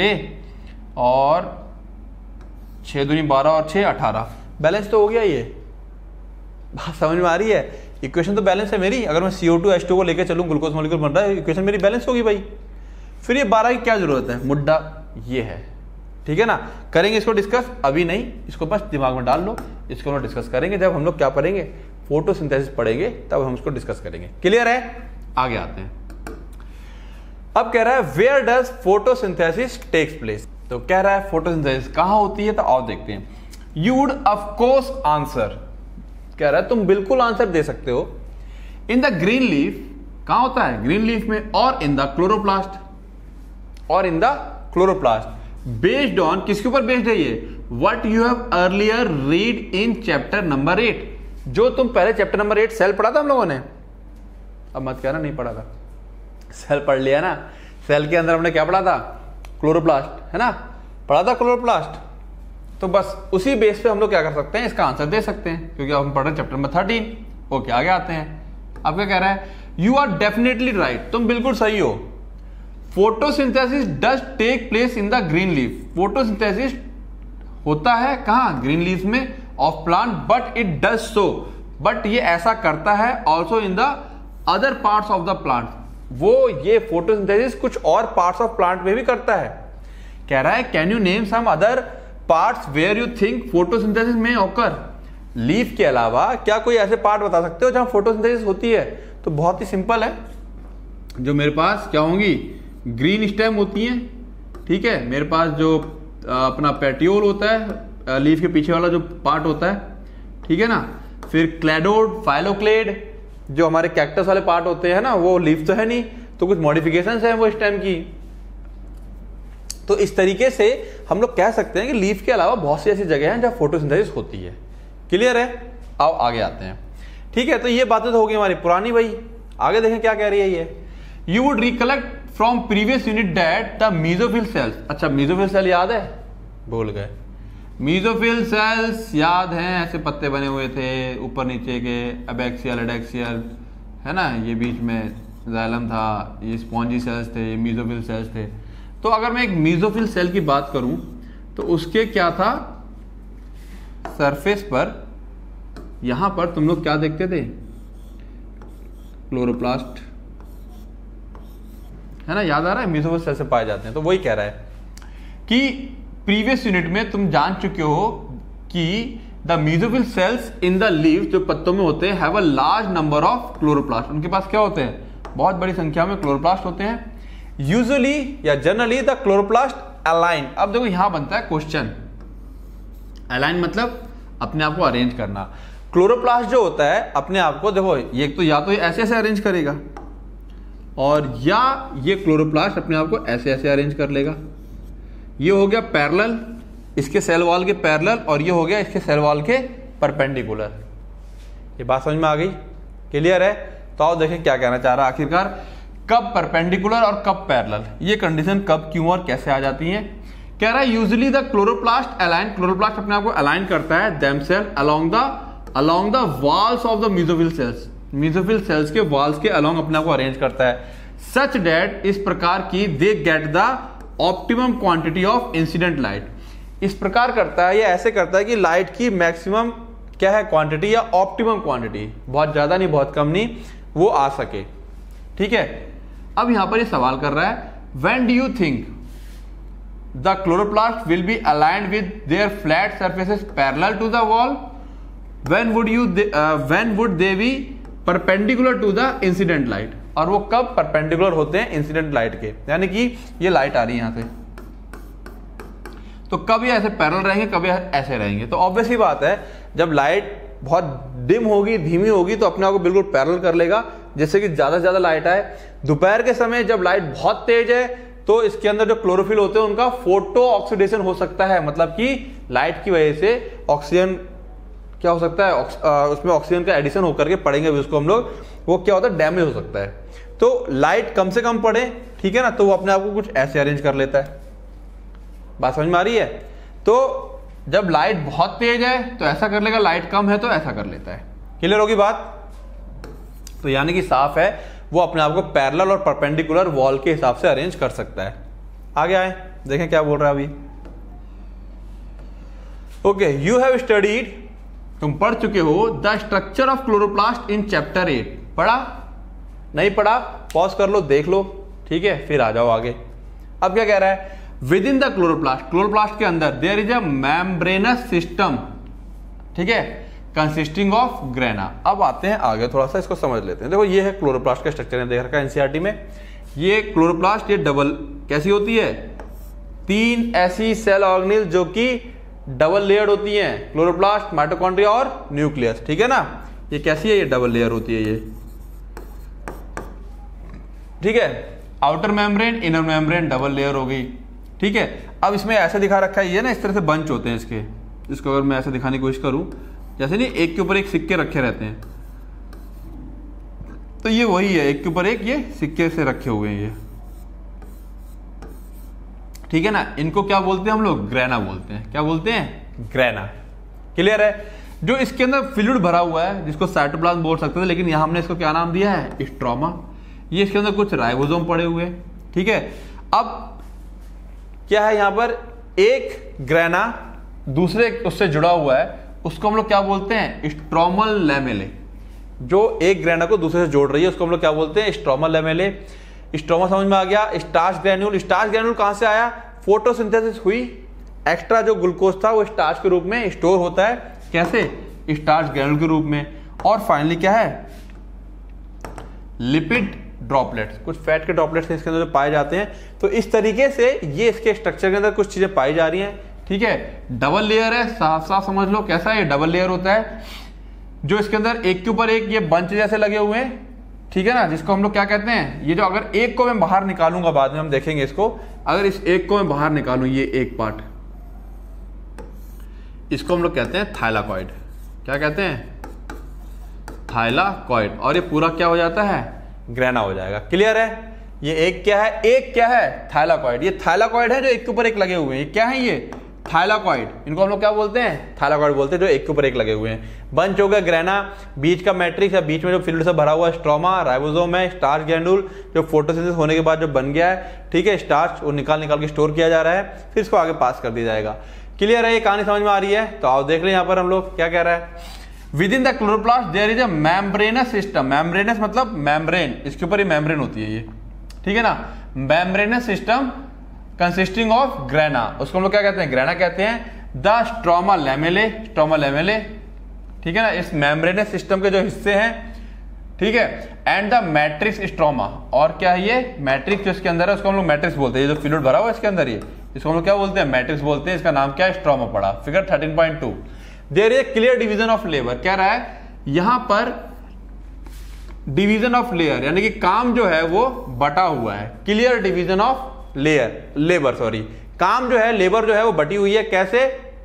छः और छः दूनी बारह और छः अठारह। बैलेंस तो हो गया। ये बात समझ में आ रही है। इक्वेशन तो बैलेंस है मेरी। अगर मैं C O two H two को लेकर चलूँ, ग्लूकोज मॉलिक्यूल बन रहा है, इक्वेशन मेरी बैलेंस होगी भाई। फिर ये बारह की क्या जरूरत है, मुद्दा ये है, ठीक है ना। करेंगे इसको डिस्कस, अभी नहीं, इसको बस दिमाग में डाल लो। इसको हम डिस्कस करेंगे जब हम लोग क्या पढ़ेंगे, फोटोसिंथेसिस पढ़ेंगे, तब हम इसको डिस्कस करेंगे। क्लियर है, आगे आते हैं। अब कह रहा है where does photosynthesis takes place. तो कह रहा है फोटोसिंथेसिस कहां होती है, तो आओ देखते हैं। You would of course answer, कह रहा है तुम बिल्कुल आंसर दे सकते हो। इन द ग्रीन लीफ, कहां होता है, ग्रीन लीफ में, और इन द क्लोरोप्लास्ट, और in the chloroplast. Based on, किसके ऊपर बेस्ड है ये, what you have earlier read in chapter number eight. जो तुम पहले चैप्टर नंबर एट सेल पढ़ा था हम लोगों ने, अब मत कहना नहीं पढ़ा था, सेल पढ़ लिया ना। सेल के अंदर हमने क्या पढ़ा था, क्लोरोप्लास्ट, है ना, पढ़ा था क्लोरोप्लास्ट। तो बस उसी बेस पे हम लोग क्या कर सकते हैं, इसका आंसर दे सकते हैं, क्योंकि अब हम पढ़ रहे हैं चैप्टर नंबर थर्टीन। ओके, आगे आते हैं। अब क्या कह रहा है, यू आर डेफिनेटली राइट, तुम बिल्कुल सही हो। Photosynthesis does take place in the green leaf. Photosynthesis होता है कहां, ग्रीन लीफ में of plant, but it does so, but ये ऐसा करता है also in the other parts of the plant. वो ये फोटोसिंथेसिस कुछ और पार्ट्स ऑफ प्लांट में भी करता है। कह रहा है can you name some other parts where you think photosynthesis में ऑकर। लीफ के अलावा क्या कोई ऐसे पार्ट बता सकते हो जहां फोटोसिंथेसिस होती है। तो बहुत ही सिंपल है, जो मेरे पास क्या होंगी, ग्रीन स्टेम होती है, ठीक है, मेरे पास जो अपना पेटियोल होता है, लीफ के पीछे वाला जो पार्ट होता है, ठीक है ना। फिर क्लैडोड, फाइलोक्लेड, जो हमारे कैक्टस वाले पार्ट होते हैं ना, वो लीफ तो है नहीं, तो कुछ मॉडिफिकेशंस हैं वो स्टेम की। तो इस तरीके से हम लोग कह सकते हैं कि लीफ के अलावा बहुत सी ऐसी जगह हैं जहां फोटोसिंथेसिस होती है। क्लियर है, आओ आगे आते हैं। ठीक है, तो ये बातें तो हो गई हमारी पुरानी भाई। आगे देखें क्या कह रही है ये, you would recollect from previous unit that the mesophyll cells. अच्छा, मेसोफिल सेल याद है, भूल गए। मेसोफिल सेल्स याद हैं, ऐसे पत्ते बने हुए थे ऊपर नीचे के, एबैक्सियल एडैक्सियल, है ना, ये बीच में जाइलम था, ये स्पॉन्जी सेल्स थे, ये मेसोफिल सेल्स थे। तो अगर मैं एक मेसोफिल सेल की बात करूं तो उसके क्या था, सरफेस पर यहां पर तुम लोग क्या देखते थे, क्लोरोप्लास्ट, है ना, याद आ रहा है, मेसोफिल सेल से पाए जाते हैं। तो वही कह रहा है कि प्रीवियस यूनिट में तुम जान चुके हो कि the mesophyll cells in the leave, जो पत्तों में होते हैं, have a large number of chloroplast. उनके पास क्या होते हैं, बहुत बड़ी संख्या में क्लोरोप्लास्ट होते हैं। यूजुअली या जनरली द क्लोरोप्लास्ट अलाइन। अब देखो यहां बनता है क्वेश्चन, अलाइन मतलब अपने आप को अरेंज करना। क्लोरोप्लास्ट जो होता है अपने आप को, देखो ये तो या तो ऐसे ऐसे अरेंज करेगा, और या ये क्लोरोप्लास्ट अपने आप को ऐसे ऐसे अरेंज कर लेगा। ये हो गया पैरेलल, इसके सेल वॉल के पैरेलल, और ये हो गया इसके सेल वॉल के परपेंडिकुलर। ये बात समझ में आ गई, क्लियर है। तो आओ देखें क्या कहना चाह रहा है आखिरकार, कब परपेंडिकुलर और कब पैरेलल, ये कंडीशन कब, क्यों और कैसे आ जाती है। कह रहा है usually the chloroplast align, chloroplast अपने आप को अलाइन करता है themself along the along the walls of the mesophyll cells. Mesophyll cells के वॉल्स के अलोंग अपने आप को अरेंज करता है, सच दैट, इस प्रकार की, they get the optimum quantity of incident light. इस प्रकार करता है, ये ऐसे करता है कि लाइट की मैक्सिमम क्या है क्वांटिटी, या ऑप्टिमम क्वांटिटी, बहुत ज्यादा नहीं बहुत कम नहीं, वो आ सके। ठीक है, अब यहां पर ये सवाल कर रहा है, when do you think the chloroplast will be aligned with their flat surfaces parallel to the wall, when would you when would they be perpendicular to the incident light. और वो कब परपेंडिकुलर होते हैं इंसिडेंट लाइट के, यानी कि ये लाइट आ रही है यहां से, तो कब ये ऐसे पैरेलल रहेंगे, कब ये ऐसे रहेंगे। तो ऑब्वियस ही बात है, जब लाइट बहुत डिम होगी, धीमी होगी, तो अपने आप को बिल्कुल पैरेलल कर लेगा, जैसे कि ज्यादा से ज्यादा लाइट आए। दोपहर के समय जब लाइट बहुत तेज है, तो इसके अंदर जो क्लोरोफिल होते हैं उनका फोटो ऑक्सीडेशन हो सकता है, मतलब कि लाइट की वजह से ऑक्सीजन क्या हो सकता है, उसमें ऑक्सीजन का एडिशन होकर के पढ़ेंगे भी उसको हम लोग, वो क्या होता है, डैमेज हो सकता है। तो लाइट कम से कम पड़े, ठीक है ना, तो वो अपने आप को कुछ ऐसे अरेंज कर लेता है। बात समझ में आ रही है। तो जब लाइट बहुत तेज है तो ऐसा कर लेगा, लाइट कम है तो ऐसा कर लेता है। क्लियर होगी बात। तो यानी कि साफ है, वो अपने आप को पैरेलल और परपेंडिकुलर वॉल के हिसाब से अरेंज कर सकता है। आगे आए, देखें क्या बोल रहा है अभी। ओके, यू हैव स्टडीड तुम पढ़ चुके हो the structure of chloroplast in chapter eight. पढ़ा? नहीं पढ़ा? पॉज कर लो, देख लो, ठीक है, फिर आ जाओ आगे। अब क्या कह रहा है? Within the chloroplast, chloroplast के अंदर there is a membranous system, ठीक है, कंसिस्टिंग ऑफ ग्रेना। अब आते हैं आगे, थोड़ा सा इसको समझ लेते हैं। देखो ये है क्लोरोप्लास्ट का स्ट्रक्चर है, देख रखा है एनसीईआरटी में। ये क्लोरोप्लास्ट ये डबल कैसी होती है? तीन ऐसी सेल ऑर्गेनेल जो कि डबल लेयर्ड होती हैं, क्लोरोप्लास्ट, माइटोकॉन्ड्रिया और न्यूक्लियस, ठीक है ना। ये कैसी है? ये डबल लेयर होती है ये, ठीक है। Outer membrane, inner membrane, double layer हो गई, ठीक है। अब इसमें ऐसे दिखा रखा है, ये ना इस तरह से बंच होते हैं इसके। इसको अगर मैं ऐसे दिखाने की कोशिश करूं, जैसे नहीं एक के ऊपर एक सिक्के रखे रहते हैं, तो ये वही है, एक के ऊपर एक ये सिक्के से रखे हुए हैं ये, ठीक है ना। इनको क्या बोलते हैं हम लोग? ग्रेना बोलते हैं। क्या बोलते हैं? ग्रेना। क्लियर है? जो इसके अंदर फ्लूइड भरा हुआ है, जिसको साइटोप्लाज्म बोल सकते थे, लेकिन यहां हमने इसको क्या नाम दिया है? स्ट्रोमा। ये इसके अंदर कुछ राइबोसोम पड़े हुए हैं, ठीक है। अब क्या है यहां पर? एक ग्रेना दूसरे उससे जुड़ा हुआ है, उसको हम लोग क्या बोलते हैं? Stromal lamellae. जो एक ग्रेना को दूसरे से जोड़ रही है उसको हम लोग क्या बोलते हैं? स्ट्रोमल लैमेले। स्ट्रोमा समझ में आ गया। स्टार्च ग्रैन्यूल, स्टार्च ग्रैन्यूल कहां से आया? फोटोसिंथेसिस हुई, एक्स्ट्रा जो ग्लूकोज था वो स्टार्च के रूप में स्टोर होता है। कैसे? स्टार्च ग्रैन्यूल के रूप में। और फाइनली क्या है? लिपिड ड्रॉपलेट्स, कुछ फैट के ड्रॉपलेट्स इसके अंदर जो पाए जाते हैं। तो इस तरीके से ये इसके स्ट्रक्चर के अंदर कुछ चीजें पाई जा रही हैं, ठीक है। डबल लेयर है, साफ साफ समझ लो कैसा है? डबल लेयर होता है, जो इसके अंदर एक के ऊपर एक ये बंच जैसे लगे हुए हैं, ठीक है ना, जिसको हम लोग क्या कहते हैं? ये जो अगर एक को मैं बाहर निकालूंगा, बाद में हम देखेंगे इसको, अगर इस एक को मैं बाहर निकालूं, ये एक पार्ट, इसको हम लोग कहते हैं थाइलाकॉइड। क्या कहते हैं? थाइलाकॉइड। और ये पूरा क्या हो जाता है? ग्रेना हो जाएगा। क्लियर है? ये एक क्या है? एक क्या है? थाइलाकॉइड। ये थाइलाकॉइड है जो एक के ऊपर एक लगे हुए हैं। ये क्या है? ये थाइलाकॉइड। इनको हम लोग क्या बोलते हैं? थाइलाकॉइड बोलते हैं, जो एक के ऊपर एक लगे हुए हैं। बंच हो गया ग्रेना, बीच का मैट्रिक्स या बीच में जो फ्लूइड से भरा हुआ स्ट्रोमा, राइबोसोम है, स्टार्च ग्रैन्यूल जो फोटोसिंथेसिस होने के बाद जो बन गया है, ठीक है, स्टार्च वो निकाल निकाल के स्टोर किया जा रहा है, फिर इसको आगे पास कर दिया जाएगा। क्लियर है? ये कहानी समझ में आ रही है? तो आओ देख लें यहाँ पर हम लोग क्या कह रहा है। Within the chloroplast there is a membranous system. Membranous मतलब मेम्ब्रेन, इसके ऊपर ही मेम्ब्रेन होती है ये, ठीक है ना। Membranous system consisting of grana, उसको हम लोग क्या कहते हैं? ग्रेना कहते हैं। The stroma lamellae, stroma lamellae, ठीक है ना, इस मेम्ब्रेनस सिस्टम के जो हिस्से हैं, ठीक है। एंड द मैट्रिक्स स्ट्रोमा, और क्या है ये? मैट्रिक्स जो इसके अंदर है उसको हम लोग मैट्रिक्स बोलते हैं। ये जो फ्लूइड भरा हुआ है इसके अंदर, ये इसको हम लोग क्या बोलते हैं? मैट्रिक्स बोलते हैं। इसका नाम क्या है? स्ट्रोमा पड़ा। Figure thirteen point two. There is clear division of labour. कह रहा है यहां पर डिवीजन ऑफ लेयर, यानी कि काम जो है वो बटा हुआ है। Clear division of layer, labour sorry, काम जो है, लेबर जो है वो बटी हुई है। कैसे?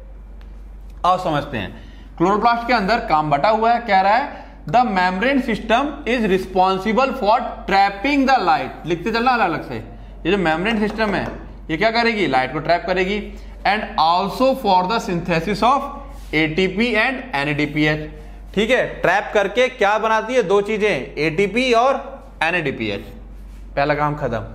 आओ समझते हैं। क्लोरोप्लास्ट के अंदर काम बटा हुआ है। कह रहा है the membrane system is responsible for trapping the light. लिखते चलना अलग अलग से। ये जो मेम्ब्रेन सिस्टम है ये क्या करेगी? लाइट को ट्रैप करेगी। And also for the synthesis of ATP and NADPH, ठीक है। ट्रैप करके क्या बनाती है? दो चीजें, एटीपी और एनएडीपीएच। पहला काम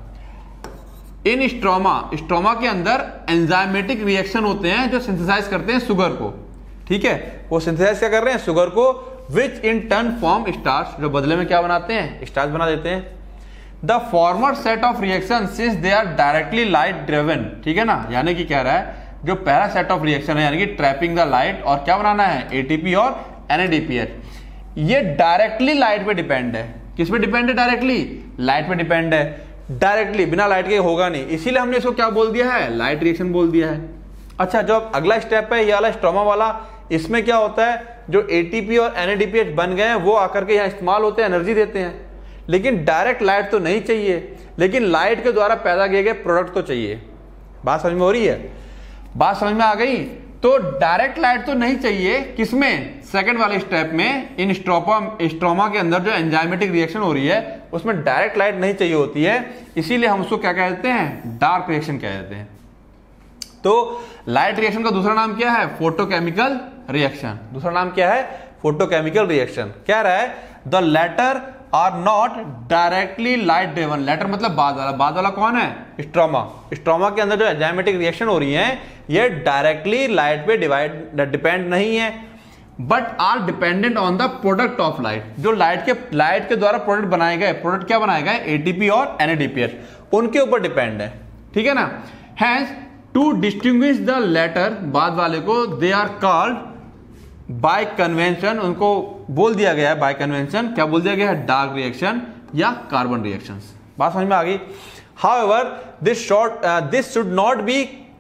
खत्म। इन स्ट्रोमा, स्ट्रोमा के अंदर एंजाइमेटिक रिएक्शन होते हैं जो सिंथेसाइज करते हैं शुगर को, ठीक है। वो सिंथेसाइज क्या कर रहे हैं? शुगर को, which in turn form starch, जो बदले में क्या बनाते हैं? स्टार्च बना देते हैं। The former set of reaction since they are directly light driven, ठीक है ना, यानी कि कह रहा है जो पहला सेट ऑफ रिएक्शन है यानी कि ट्रैपिंग द लाइट और क्या बनाना है? एटीपी और एनएडीपीएच, ये डायरेक्टली लाइट पे डिपेंड है। किस पे डिपेंड है? डायरेक्टली लाइट पे डिपेंड है। डायरेक्टली बिना लाइट के होगा नहीं, इसीलिए हमने इसको क्या बोल दिया है? लाइट रिएक्शन बोल दिया है। अच्छा, जो अगला स्टेप है ये वाला स्ट्रोमा वाला, इसमें क्या होता है? जो एटीपी और एनएडीपीएच बन गए हैं वो आकर के यहाँ इस्तेमाल होते हैं, एनर्जी देते हैं। लेकिन डायरेक्ट लाइट तो नहीं चाहिए, लेकिन लाइट के द्वारा पैदा किए गए प्रोडक्ट तो चाहिए। बात समझ में हो रही है? बात समझ में आ गई? तो डायरेक्ट लाइट तो नहीं चाहिए, किसमें? सेकंड वाले स्टेप में। इन स्ट्रोमा स्ट्रोमा के अंदर जो एंजाइमेटिक रिएक्शन हो रही है उसमें डायरेक्ट लाइट नहीं चाहिए होती है, इसीलिए हम उसको क्या कहते हैं? डार्क रिएक्शन कह देते हैं। तो लाइट रिएक्शन का दूसरा नाम क्या है? Photochemical reaction. दूसरा नाम क्या है? Photochemical reaction. क्या रहा है? The later are not directly light driven. Later मतलब बाद वाला। बाद वाला कौन है? स्ट्रोमा। स्ट्रोमा के अंदर जो एंजाइमेटिक रिएक्शन हो रही है ये डायरेक्टली लाइट पे डिवाइड डिपेंड नहीं है, but are dependent on the product of light. जो लाइट के लाइट के द्वारा प्रोडक्ट बनाए गए, प्रोडक्ट क्या बनाए गए, एटीपी और एनएडीपीएच, उनके ऊपर डिपेंड है, ठीक है ना। Hence to distinguish the later, बाद वाले को, they are called by convention, उनको बोल दिया गया है बाय कन्वेंशन, क्या बोल दिया गया है, डार्क रिएक्शन या कार्बन रिएक्शंस। बात समझ में आ गई। However this short this should not be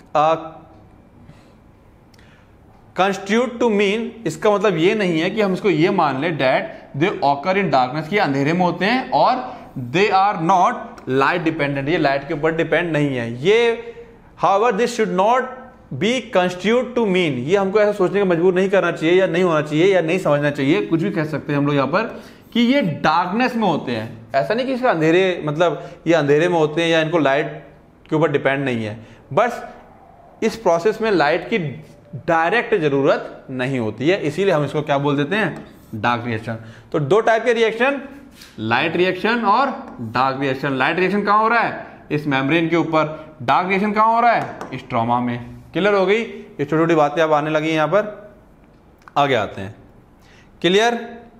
constitute to mean, इसका मतलब ये नहीं है कि हम इसको ये मान ले that they occur in darkness, की अंधेरे में होते हैं, और they are not light dependent, ये लाइट के ऊपर डिपेंड नहीं है ये। However this should not be constitute to mean, ये हमको ऐसा सोचने का मजबूर नहीं करना चाहिए या नहीं होना चाहिए या नहीं समझना चाहिए, कुछ भी कह सकते हैं हम लोग यहाँ पर, कि ये डार्कनेस में होते हैं। ऐसा नहीं कि इसका अंधेरे, मतलब ये अंधेरे में होते हैं या इनको लाइट के ऊपर डिपेंड नहीं है, बस इस प्रोसेस में लाइट की डायरेक्ट जरूरत नहीं होती है, इसीलिए हम इसको क्या बोल देते हैं, डार्क रिएक्शन। तो दो टाइप के रिएक्शन, लाइट रिएक्शन और डार्क रिएक्शन। लाइट रिएक्शन कहां हो रहा है, इस मेम्ब्रेन के ऊपर, डार्क रिएक्शन कहां हो रहा है, स्ट्रोमा में। क्लियर हो गई, ये छोटी छोटी बातें अब आने लगी यहां पर, आगे आते हैं। क्लियर,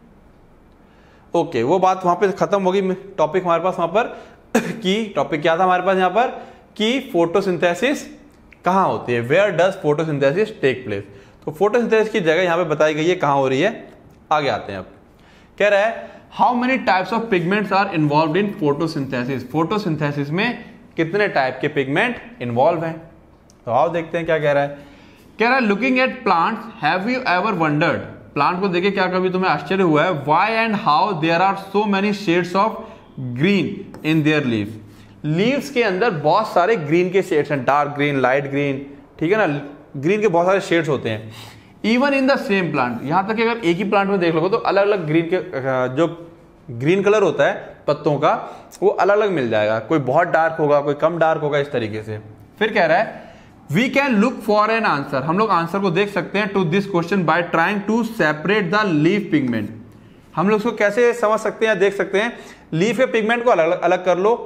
ओके, वो बात वहां पे खत्म होगी, टॉपिक हमारे पास वहां पर कि टॉपिक क्या था हमारे पास यहां पर, कि फोटोसिंथेसिस कहां होती है, where does photosynthesis take place. तो फोटोसिंथेसिस की जगह यहां पे बताई गई है कहां हो रही है। आगे आते हैं, अब कह रहा है how many types of pigments are involve in photosynthesis. Photosynthesis में कितने टाइप के पिगमेंट इन्वॉल्व हैं, तो आओ देखते हैं क्या कह रहा है। कह रहा है looking at plants have you ever wondered, plant को देखे क्या कभी तुम्हें आश्चर्य हुआ है, why and how there are so many shades of green in their leaves. Leaves के अंदर बहुत सारे ग्रीन के शेड्स हैं, डार्क ग्रीन, लाइट ग्रीन, ठीक है ना, ग्रीन के बहुत सारे शेड्स होते हैं। Even in the same plant, यहां तक कि अगर एक ही प्लांट में देख लो तो अलग अलग ग्रीन के जो ग्रीन कलर होता है पत्तों का, वो अलग अलग मिल जाएगा, कोई बहुत डार्क होगा, कोई कम डार्क होगा, इस तरीके से। फिर कह रहा है we can look for an answer, हम लोग आंसर को देख सकते हैं to this question by trying to separate the leaf pigment. हम लोग उसको कैसे समझ सकते हैं, देख सकते हैं, लीफ के पिगमेंट को अलग अलग कर लो,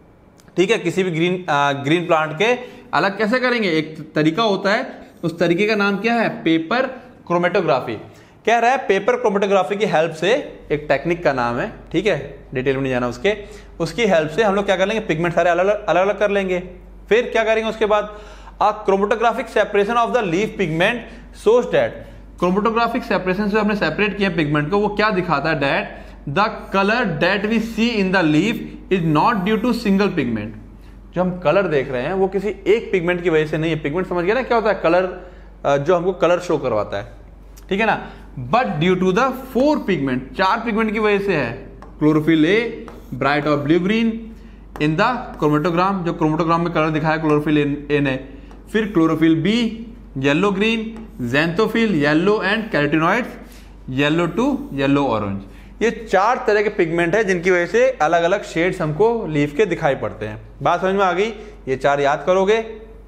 ठीक है, किसी भी ग्रीन आ, ग्रीन प्लांट के अलग कैसे करेंगे, एक तरीका होता है, उस तरीके का नाम क्या है, पेपर क्रोमेटोग्राफी। कह रहा है पेपर क्रोमेटोग्राफी की हेल्प से, एक टेक्निक का नाम है, ठीक है, डिटेल में नहीं जाना उसके, उसकी हेल्प से हम लोग क्या कर लेंगे, पिगमेंट सारे अलग अलग अलग कर लेंगे। फिर क्या करेंगे उसके बाद, a chromatographic separation of the leaf pigment shows that, chromatographic separation से हमने सेपरेट किया पिगमेंट को, वो क्या दिखाता है, that the colour that we see in the leaf is not due to single pigment. जो हम कलर देख रहे हैं वो किसी एक पिगमेंट की वजह से नहीं है। पिगमेंट समझ गया ना क्या होता है, कलर जो हमको कलर शो करवाता है, ठीक है ना, but due to the four pigment, चार पिगमेंट की वजह से है, क्लोरोफिल ए, ब्राइट और blue green in the chromatogram, जो क्रोमेटोग्राम में कलर दिखाया क्लोरोफिल ए ने, फिर chlorophyll B yellow green, xanthophyll yellow and carotenoids yellow to yellow orange. ये चार तरह के पिगमेंट है जिनकी वजह से अलग अलग शेड्स हमको लीफ के दिखाई पड़ते हैं। बात समझ में आ गई, ये चार याद करोगे।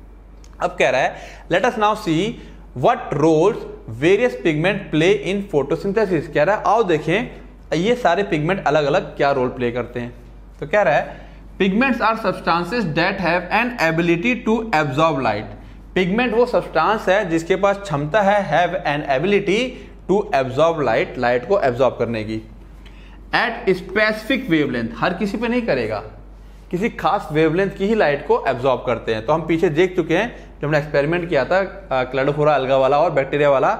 अब कह रहा है let us now see what roles various pigment play in photosynthesis. कह रहा है आओ देखें ये सारे पिगमेंट अलग अलग क्या रोल प्ले करते हैं। तो कह रहा है pigments are substances that have an ability to absorb light. Pigment वो सब्सटेंस है जिसके पास क्षमता है, have an ability to absorb light, light को एब्जॉर्ब करने की, एट स्पेसिफिक वेवलेंथ, हर किसी पे नहीं करेगा, किसी खास वेवलेंथ की ही लाइट को एब्जॉर्ब करते हैं। तो हम पीछे देख चुके हैं जब हमने एक्सपेरिमेंट किया था क्लेडोफोरा अलगा वाला और बैक्टीरिया वाला,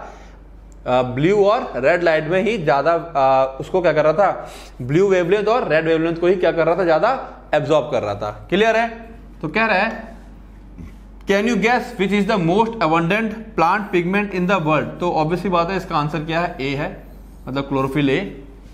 ब्लू और रेड लाइट में ही ज्यादा उसको क्या कर रहा था, ब्लू वेवलेंथ और रेड वेवलेंथ को ही क्या कर रहा था, ज्यादा एब्जॉर्ब कर रहा था। क्लियर है। तो कह रहा है can you guess which is the most abundant plant pigment in the world. तो ऑब्वियसली बात है इसका आंसर क्या है, ए है, मतलब क्लोरोफिल ए,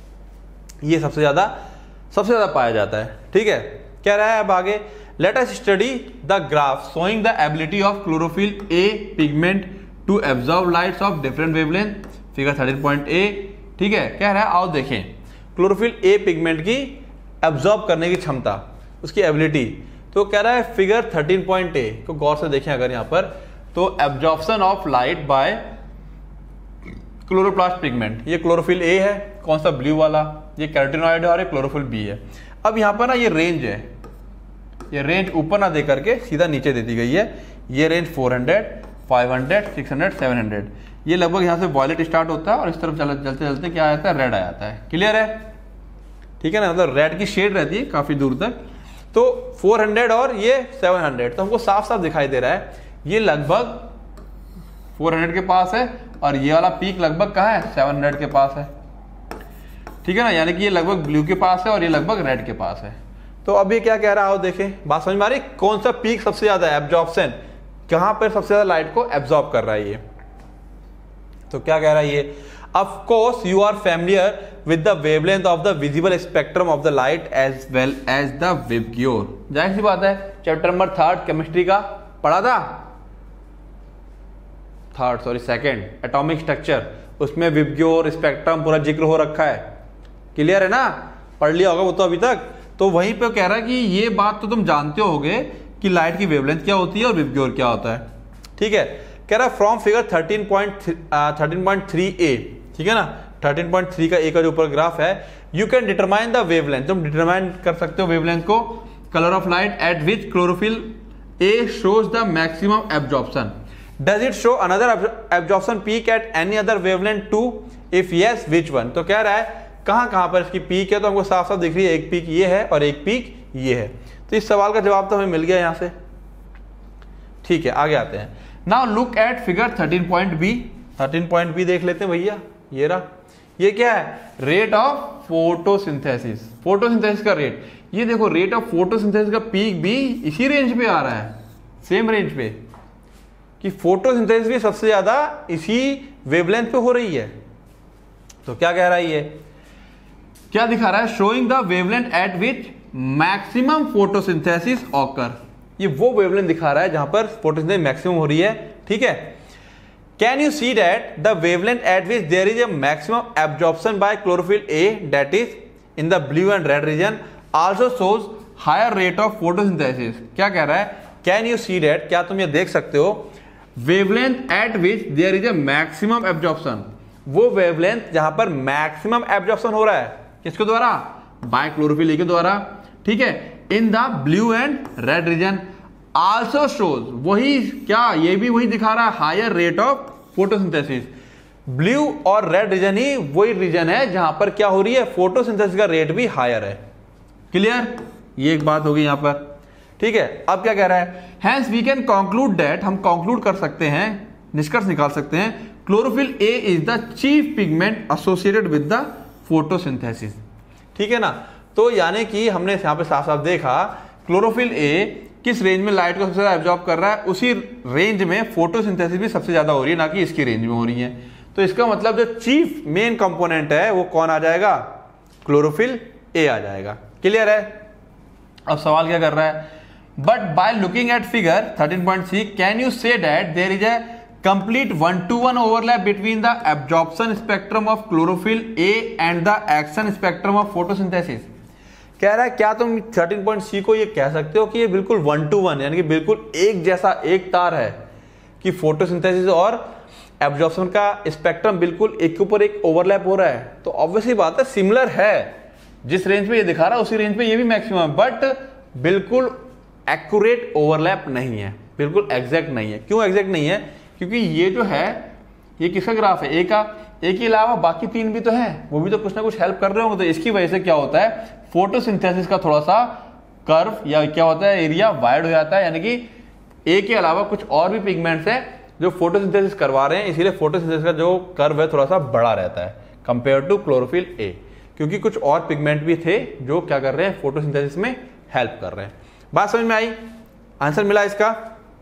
ये सबसे ज्यादा सबसे ज्यादा पाया जाता है। ठीक है, कह रहा है अब आगे let us study the graph showing the ability of chlorophyll a pigment to absorb lights of different wavelength, figure thirteen point a. ठीक है, कह रहा है आओ देखें क्लोरोफिल ए पिगमेंट की एब्जॉर्ब करने की क्षमता, उसकी एबिलिटी। तो कह रहा है फिगर थर्टीन पॉइंट ए को गौर से देखें अगर यहां पर, तो absorption of light by chloroplast pigment, ये क्लोरोफिल ए है, कौन सा, ब्लू वाला, ये कैरोटीनॉइड है और ये क्लोरोफिल बी है। अब यहां पर ना ये रेंज है, ये रेंज ऊपर ना दे करके सीधा नीचे दे दी गई है, ये range four hundred, five hundred, six hundred, seven hundred. ये लगभग यहाँ से वॉयलेट स्टार्ट होता है और इस तरफ चलते चलते चलते क्या आता है, रेड आ जाता है। क्लियर है? ठीक है ना, मतलब रेड की शेड रहती है काफी दूर तक। तो फोर हंड्रेड और ये सेवन हंड्रेड, तो हमको साफ साफ दिखाई दे रहा है ये लगभग फोर हंड्रेड के पास है और ये वाला पीक लगभग कहाँ है, सेवन हंड्रेड के पास है। ठीक है ना, यानी कि ये लगभग ब्लू के पास है और ये लगभग रेड के पास है। तो अब ये क्या कह रहा है, देखें, बात समझ में आ रही? कौन सा पीक सबसे ज्यादा है, एब्जॉर्प्शन, कहां पर सबसे ज्यादा लाइट को एब्जॉर्ब कर रहा है ये। तो क्या कह रहा है ये, of course you are familiar with the wavelength of the visible spectrum of the light as well as the VIBGYOR. जाहिर सी बात है, चैप्टर नंबर थर्ड केमिस्ट्री का पढ़ा था, third sorry second, atomic structure, उसमें विबग्योर स्पेक्ट्रम पूरा जिक्र हो रखा है। क्लियर है ना, पढ़ लिया होगा वो तो अभी तक। तो वहीं पे कह रहा है कि ये बात तो तुम जानते होगे कि लाइट की वेवलेंथ क्या होती है और विबग्योर क्या होता है। ठीक है, कह रहा है from figure thirteen point three a, ठीक है ना, थर्टीन पॉइंट थ्री का ए का जो ऊपर ग्राफ है, you can determine the wavelength, तुम डिटरमाइन कर सकते हो वेवलेंथ को, colour of light at which chlorophyll a shows the maximum absorption. Does it show another absorption peak at any other wavelength too, if yes which one. तो कह रहा है कहां कहां पर इसकी पीक है, तो हमको साफ साफ दिख रही है, एक पीक ये है और एक पीक ये है। तो इस सवाल का जवाब तो हमें मिल गया यहां से। ठीक है, आगे आते हैं। Now look at figure thirteen point b, thirteen point b देख लेते हैं भैया। ये रहा, ये क्या है, रेट ऑफ फोटोसिंथेसिस, फोटोसिंथेसिस का रेट। ये देखो, रेट ऑफ फोटोसिंथेसिस का पीक भी इसी रेंज पे आ रहा है, सेम रेंज पे, कि फोटोसिंथेसिस भी सबसे ज्यादा इसी वेवलेंथ पे हो रही है। तो क्या कह रहा है ये, क्या दिखा रहा है, showing the wavelength at which maximum photosynthesis occur. ये वो वेवलेंथ दिखा रहा है जहां पर फोटोसिंथेसिस मैक्सिमम हो रही है। ठीक है, can you see that the wavelength at which there is a maximum absorption by chlorophyll a that is in the blue and red region also shows higher rate of photosynthesis. क्या कह रहा है, कैन यू सी दैट, क्या तुम ये देख सकते हो, wavelength at which there is a maximum absorption, वो वेवलेंथ जहां पर मैक्सिमम एब्जॉर्प्शन हो रहा है, किसके द्वारा, बाय क्लोरोफिल ए के द्वारा। ठीक है, in the blue and red region also shows, वही क्या, ये भी वही दिखा रहा है, higher rate of photosynthesis. Blue और रेड रीजन ही वही रीजन है जहां पर क्या हो रही है, फोटोसिंथेसिस का रेट भी हायर है। क्लियर, ये एक बात होगी यहां पर। ठीक है, अब क्या कह रहा है, hence we can conclude that, हम कंक्लूड कर सकते हैं, निष्कर्ष निकाल सकते हैं, chlorophyll a is the chief pigment associated with the photosynthesis. ठीक है ना, तो यानी कि हमने यहां पे साफ साफ देखा, क्लोरोफिल ए किस रेंज में लाइट को सबसे ज्यादा एब्जॉर्ब कर रहा है, उसी रेंज में फोटोसिंथेसिस भी सबसे ज्यादा हो रही है, ना कि इसकी रेंज में हो रही है। तो इसका मतलब जो चीफ मेन कंपोनेंट है वो कौन आ जाएगा, क्लोरोफिल ए आ जाएगा। क्लियर है? अब सवाल क्या कर रहा है, but by looking at figure thirteen point three can you say that there is a complete one to one overlap between the absorption spectrum of chlorophyll A and the action spectrum of photosynthesis। कह रहा है क्या तुम थर्टीन पॉइंट सी को ये कह सकते हो कि ये बिल्कुल वन टू वन, यानी कि बिल्कुल एक जैसा, एक तार है, कि फोटोसिंथेसिस और एब्जॉर्प्शन का स्पेक्ट्रम बिल्कुल एक के ऊपर एक ओवरलैप हो रहा है। तो ऑब्वियसली बात है, सिमिलर है, जिस रेंज पे ये दिखा रहा है उसी रेंज पे ये भी मैक्सिमम है, बट बिल्कुल एक्यूरेट ओवरलैप नहीं है, बिल्कुल एग्जैक्ट नहीं है। क्यों एग्जैक्ट नहीं है, क्योंकि ये जो है ये किसका ग्राफ है, ए का, ए के अलावा बाकी तीन भी तो हैं, वो भी तो कुछ ना कुछ हेल्प कर रहे होंगे। तो इसकी वजह से क्या होता है, फोटोसिंथेसिस का थोड़ा सा कर्व या क्या होता है, एरिया वाइड हो जाता है, यानी कि ए के अलावा कुछ और भी पिगमेंट्स हैं जो फोटोसिंथेसिस करवा रहे हैं, इसीलिए फोटोसिंथेसिस का जो कर्व है थोड़ा सा बड़ा रहता है कंपेयर टू क्लोरोफिल ए, क्योंकि कुछ और पिगमेंट भी थे जो क्या कर रहे हैं, फोटोसिंथेसिस में हेल्प कर रहे हैं। बात समझ में आई, आंसर मिला इसका।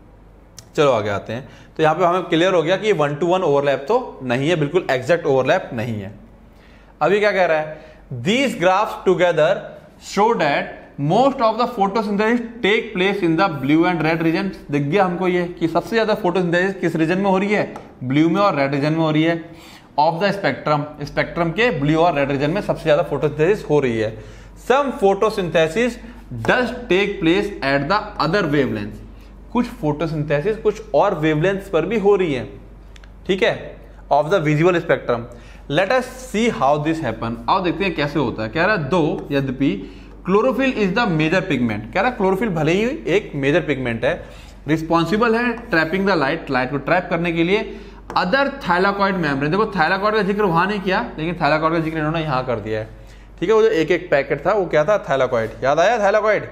चलो आगे आते हैं। तो यहां पे हमें क्लियर हो गया कि वन टू वन ओवरलैप तो नहीं है, बिल्कुल एग्जैक्ट ओवरलैप नहीं है। अभी क्या कह रहा है, these graphs together show that most of the photosynthesis take place in the blue and red region. दिख गया हमको ये कि सबसे ज्यादा फोटोसिंथेसिस किस रीजन में हो रही है, ब्लू में और रेड रीजन में हो रही है। ऑफ द स्पेक्ट्रम, स्पेक्ट्रम के ब्लू और रेड रीजन में सबसे ज्यादा फोटोसिंथेसिस हो रही है। Some photosynthesis does take place at the other wavelength, कुछ फोटोसिंथेसिस कुछ और वेवलेंथ्स पर भी हो रही है, ठीक है, of the visual spectrum. Let us see how this happen. आओ देखते हैं कैसे होता है। कह रहा है दो यद्यपि chlorophyll is the major pigment, कह रहा है क्लोरोफिल भले ही एक मेजर पिगमेंट है, रिस्पॉन्सिबल है ट्रैपिंग द लाइट, लाइट को ट्रैप करने के लिए। अदर थाइलाकॉइड मेम्ब्रेन, देखो थाइलाकॉइड का जिक्र वहां नहीं किया, लेकिन थाइलाकॉइड का जिक्र इन्होंने यहां कर दिया है। ठीक है, वो जो एक एक पैकेट था वो क्या था, थाइलाकॉइड। याद आया थाइलाकॉइड,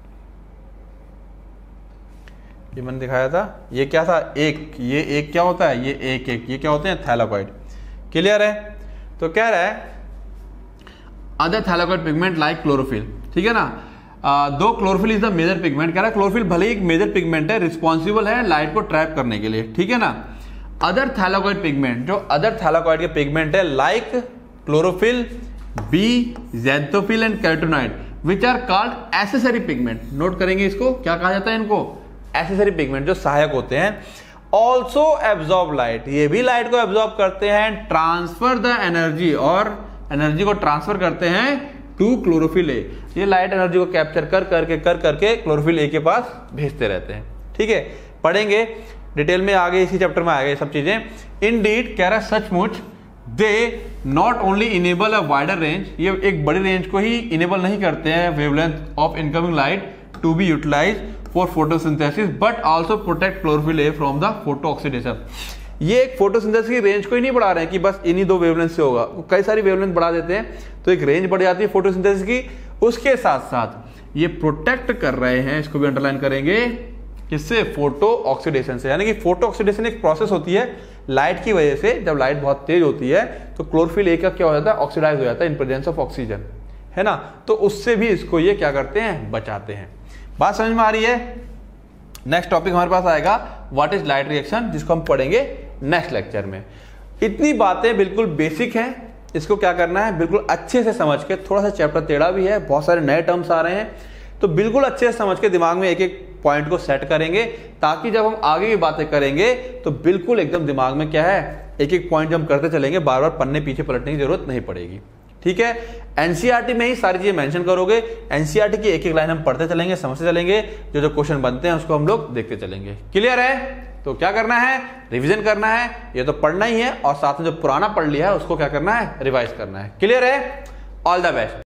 ये मैंने दिखाया था, ये क्या था, एक, ये एक क्या होता है, ये एक एक, ये क्या होते हैं, थाइलाकॉइड। क्लियर है? तो कह रहा है other thylakoid pigment like chlorophyll. ठीक है ना, though chlorophyll is the major pigment, कह रहा है क्लोरोफिल भले ही एक मेजर पिगमेंट है, रिस्पॉन्सिबल है लाइट को ट्रैप करने के लिए। ठीक है ना, अदर थाइलाकॉइड पिगमेंट, जो अदर थाइलाकॉइड के पिगमेंट है like chlorophyll, b, xanthophyll and carotenoid which are called accessory pigment. Note करेंगे इसको, क्या कहा जाता है इनको, एसेसरी पिगमेंट, जो सहायक होते हैं। ऑल्सो एब्जॉर्ब लाइट, ये भी लाइट को एब्जॉर्ब करते हैं, ट्रांसफर द एनर्जी, और एनर्जी को ट्रांसफर करते हैं टू क्लोरोफिल ए, ये लाइट एनर्जी को कैप्चर कर करके कर करके क्लोरोफिल ए के पास भेजते रहते हैं। ठीक है, पढ़ेंगे डिटेल में आगे, इसी चैप्टर में आएगा ये सब चीजें। इनडीड, कह रहा है सचमुच, they not only enable a wider range, ये एक बड़ी रेंज को ही इनेबल नहीं करते हैं, wavelength of incoming light to be utilize for photosynthesis, but also protect chlorophyll a from the photo oxidation. ये एक फोटोसिंथेसिस की रेंज को ही नहीं बढ़ा रहे हैं कि बस इन्हीं दो वेवलेंथ से होगा, कई सारी वेवलेंथ बढ़ा देते हैं तो एक रेंज बढ़ जाती है फोटोसिंथेसिस की। उसके साथ साथ ये प्रोटेक्ट कर रहे हैं, इसको भी अंडरलाइन करेंगे, किससे, फोटो ऑक्सीडेशन से। यानी कि फोटो ऑक्सीडेशन एक प्रोसेस होती है लाइट की वजह से, जब लाइट बहुत तेज होती है तो क्लोरोफिल ए का क्या हो जाता है, ऑक्सीडाइज हो जाता है इन प्रेजेंस ऑफ ऑक्सीजन, है ना, तो उससे भी इसको ये क्या करते हैं, बचाते हैं। बात समझ में आ रही है? नेक्स्ट टॉपिक हमारे पास आएगा व्हाट इज लाइट रिएक्शन, जिसको हम पढ़ेंगे नेक्स्ट लेक्चर में। इतनी बातें बिल्कुल बेसिक हैं, इसको क्या करना है, बिल्कुल अच्छे से समझ के, थोड़ा सा चैप्टर टेढ़ा भी है, बहुत सारे नए टर्म्स आ रहे हैं, तो बिल्कुल अच्छे से समझ के दिमाग में एक एक पॉइंट को सेट करेंगे, ताकि जब हम आगे की बातें करेंगे तो बिल्कुल एकदम दिमाग में क्या है, एक एक पॉइंट हम करते चलेंगे, बार बार पन्ने पीछे पलटने की जरूरत नहीं पड़ेगी। ठीक है, एनसीईआरटी में ही सारी चीजें मेंशन करोगे, एनसीईआरटी की एक एक लाइन हम पढ़ते चलेंगे, समझते चलेंगे, जो जो क्वेश्चन बनते हैं उसको हम लोग देखते चलेंगे। क्लियर है? तो क्या करना है, रिवीजन करना है, ये तो पढ़ना ही है, और साथ में जो पुराना पढ़ लिया है उसको क्या करना है, रिवाइज करना है। क्लियर है? All the best.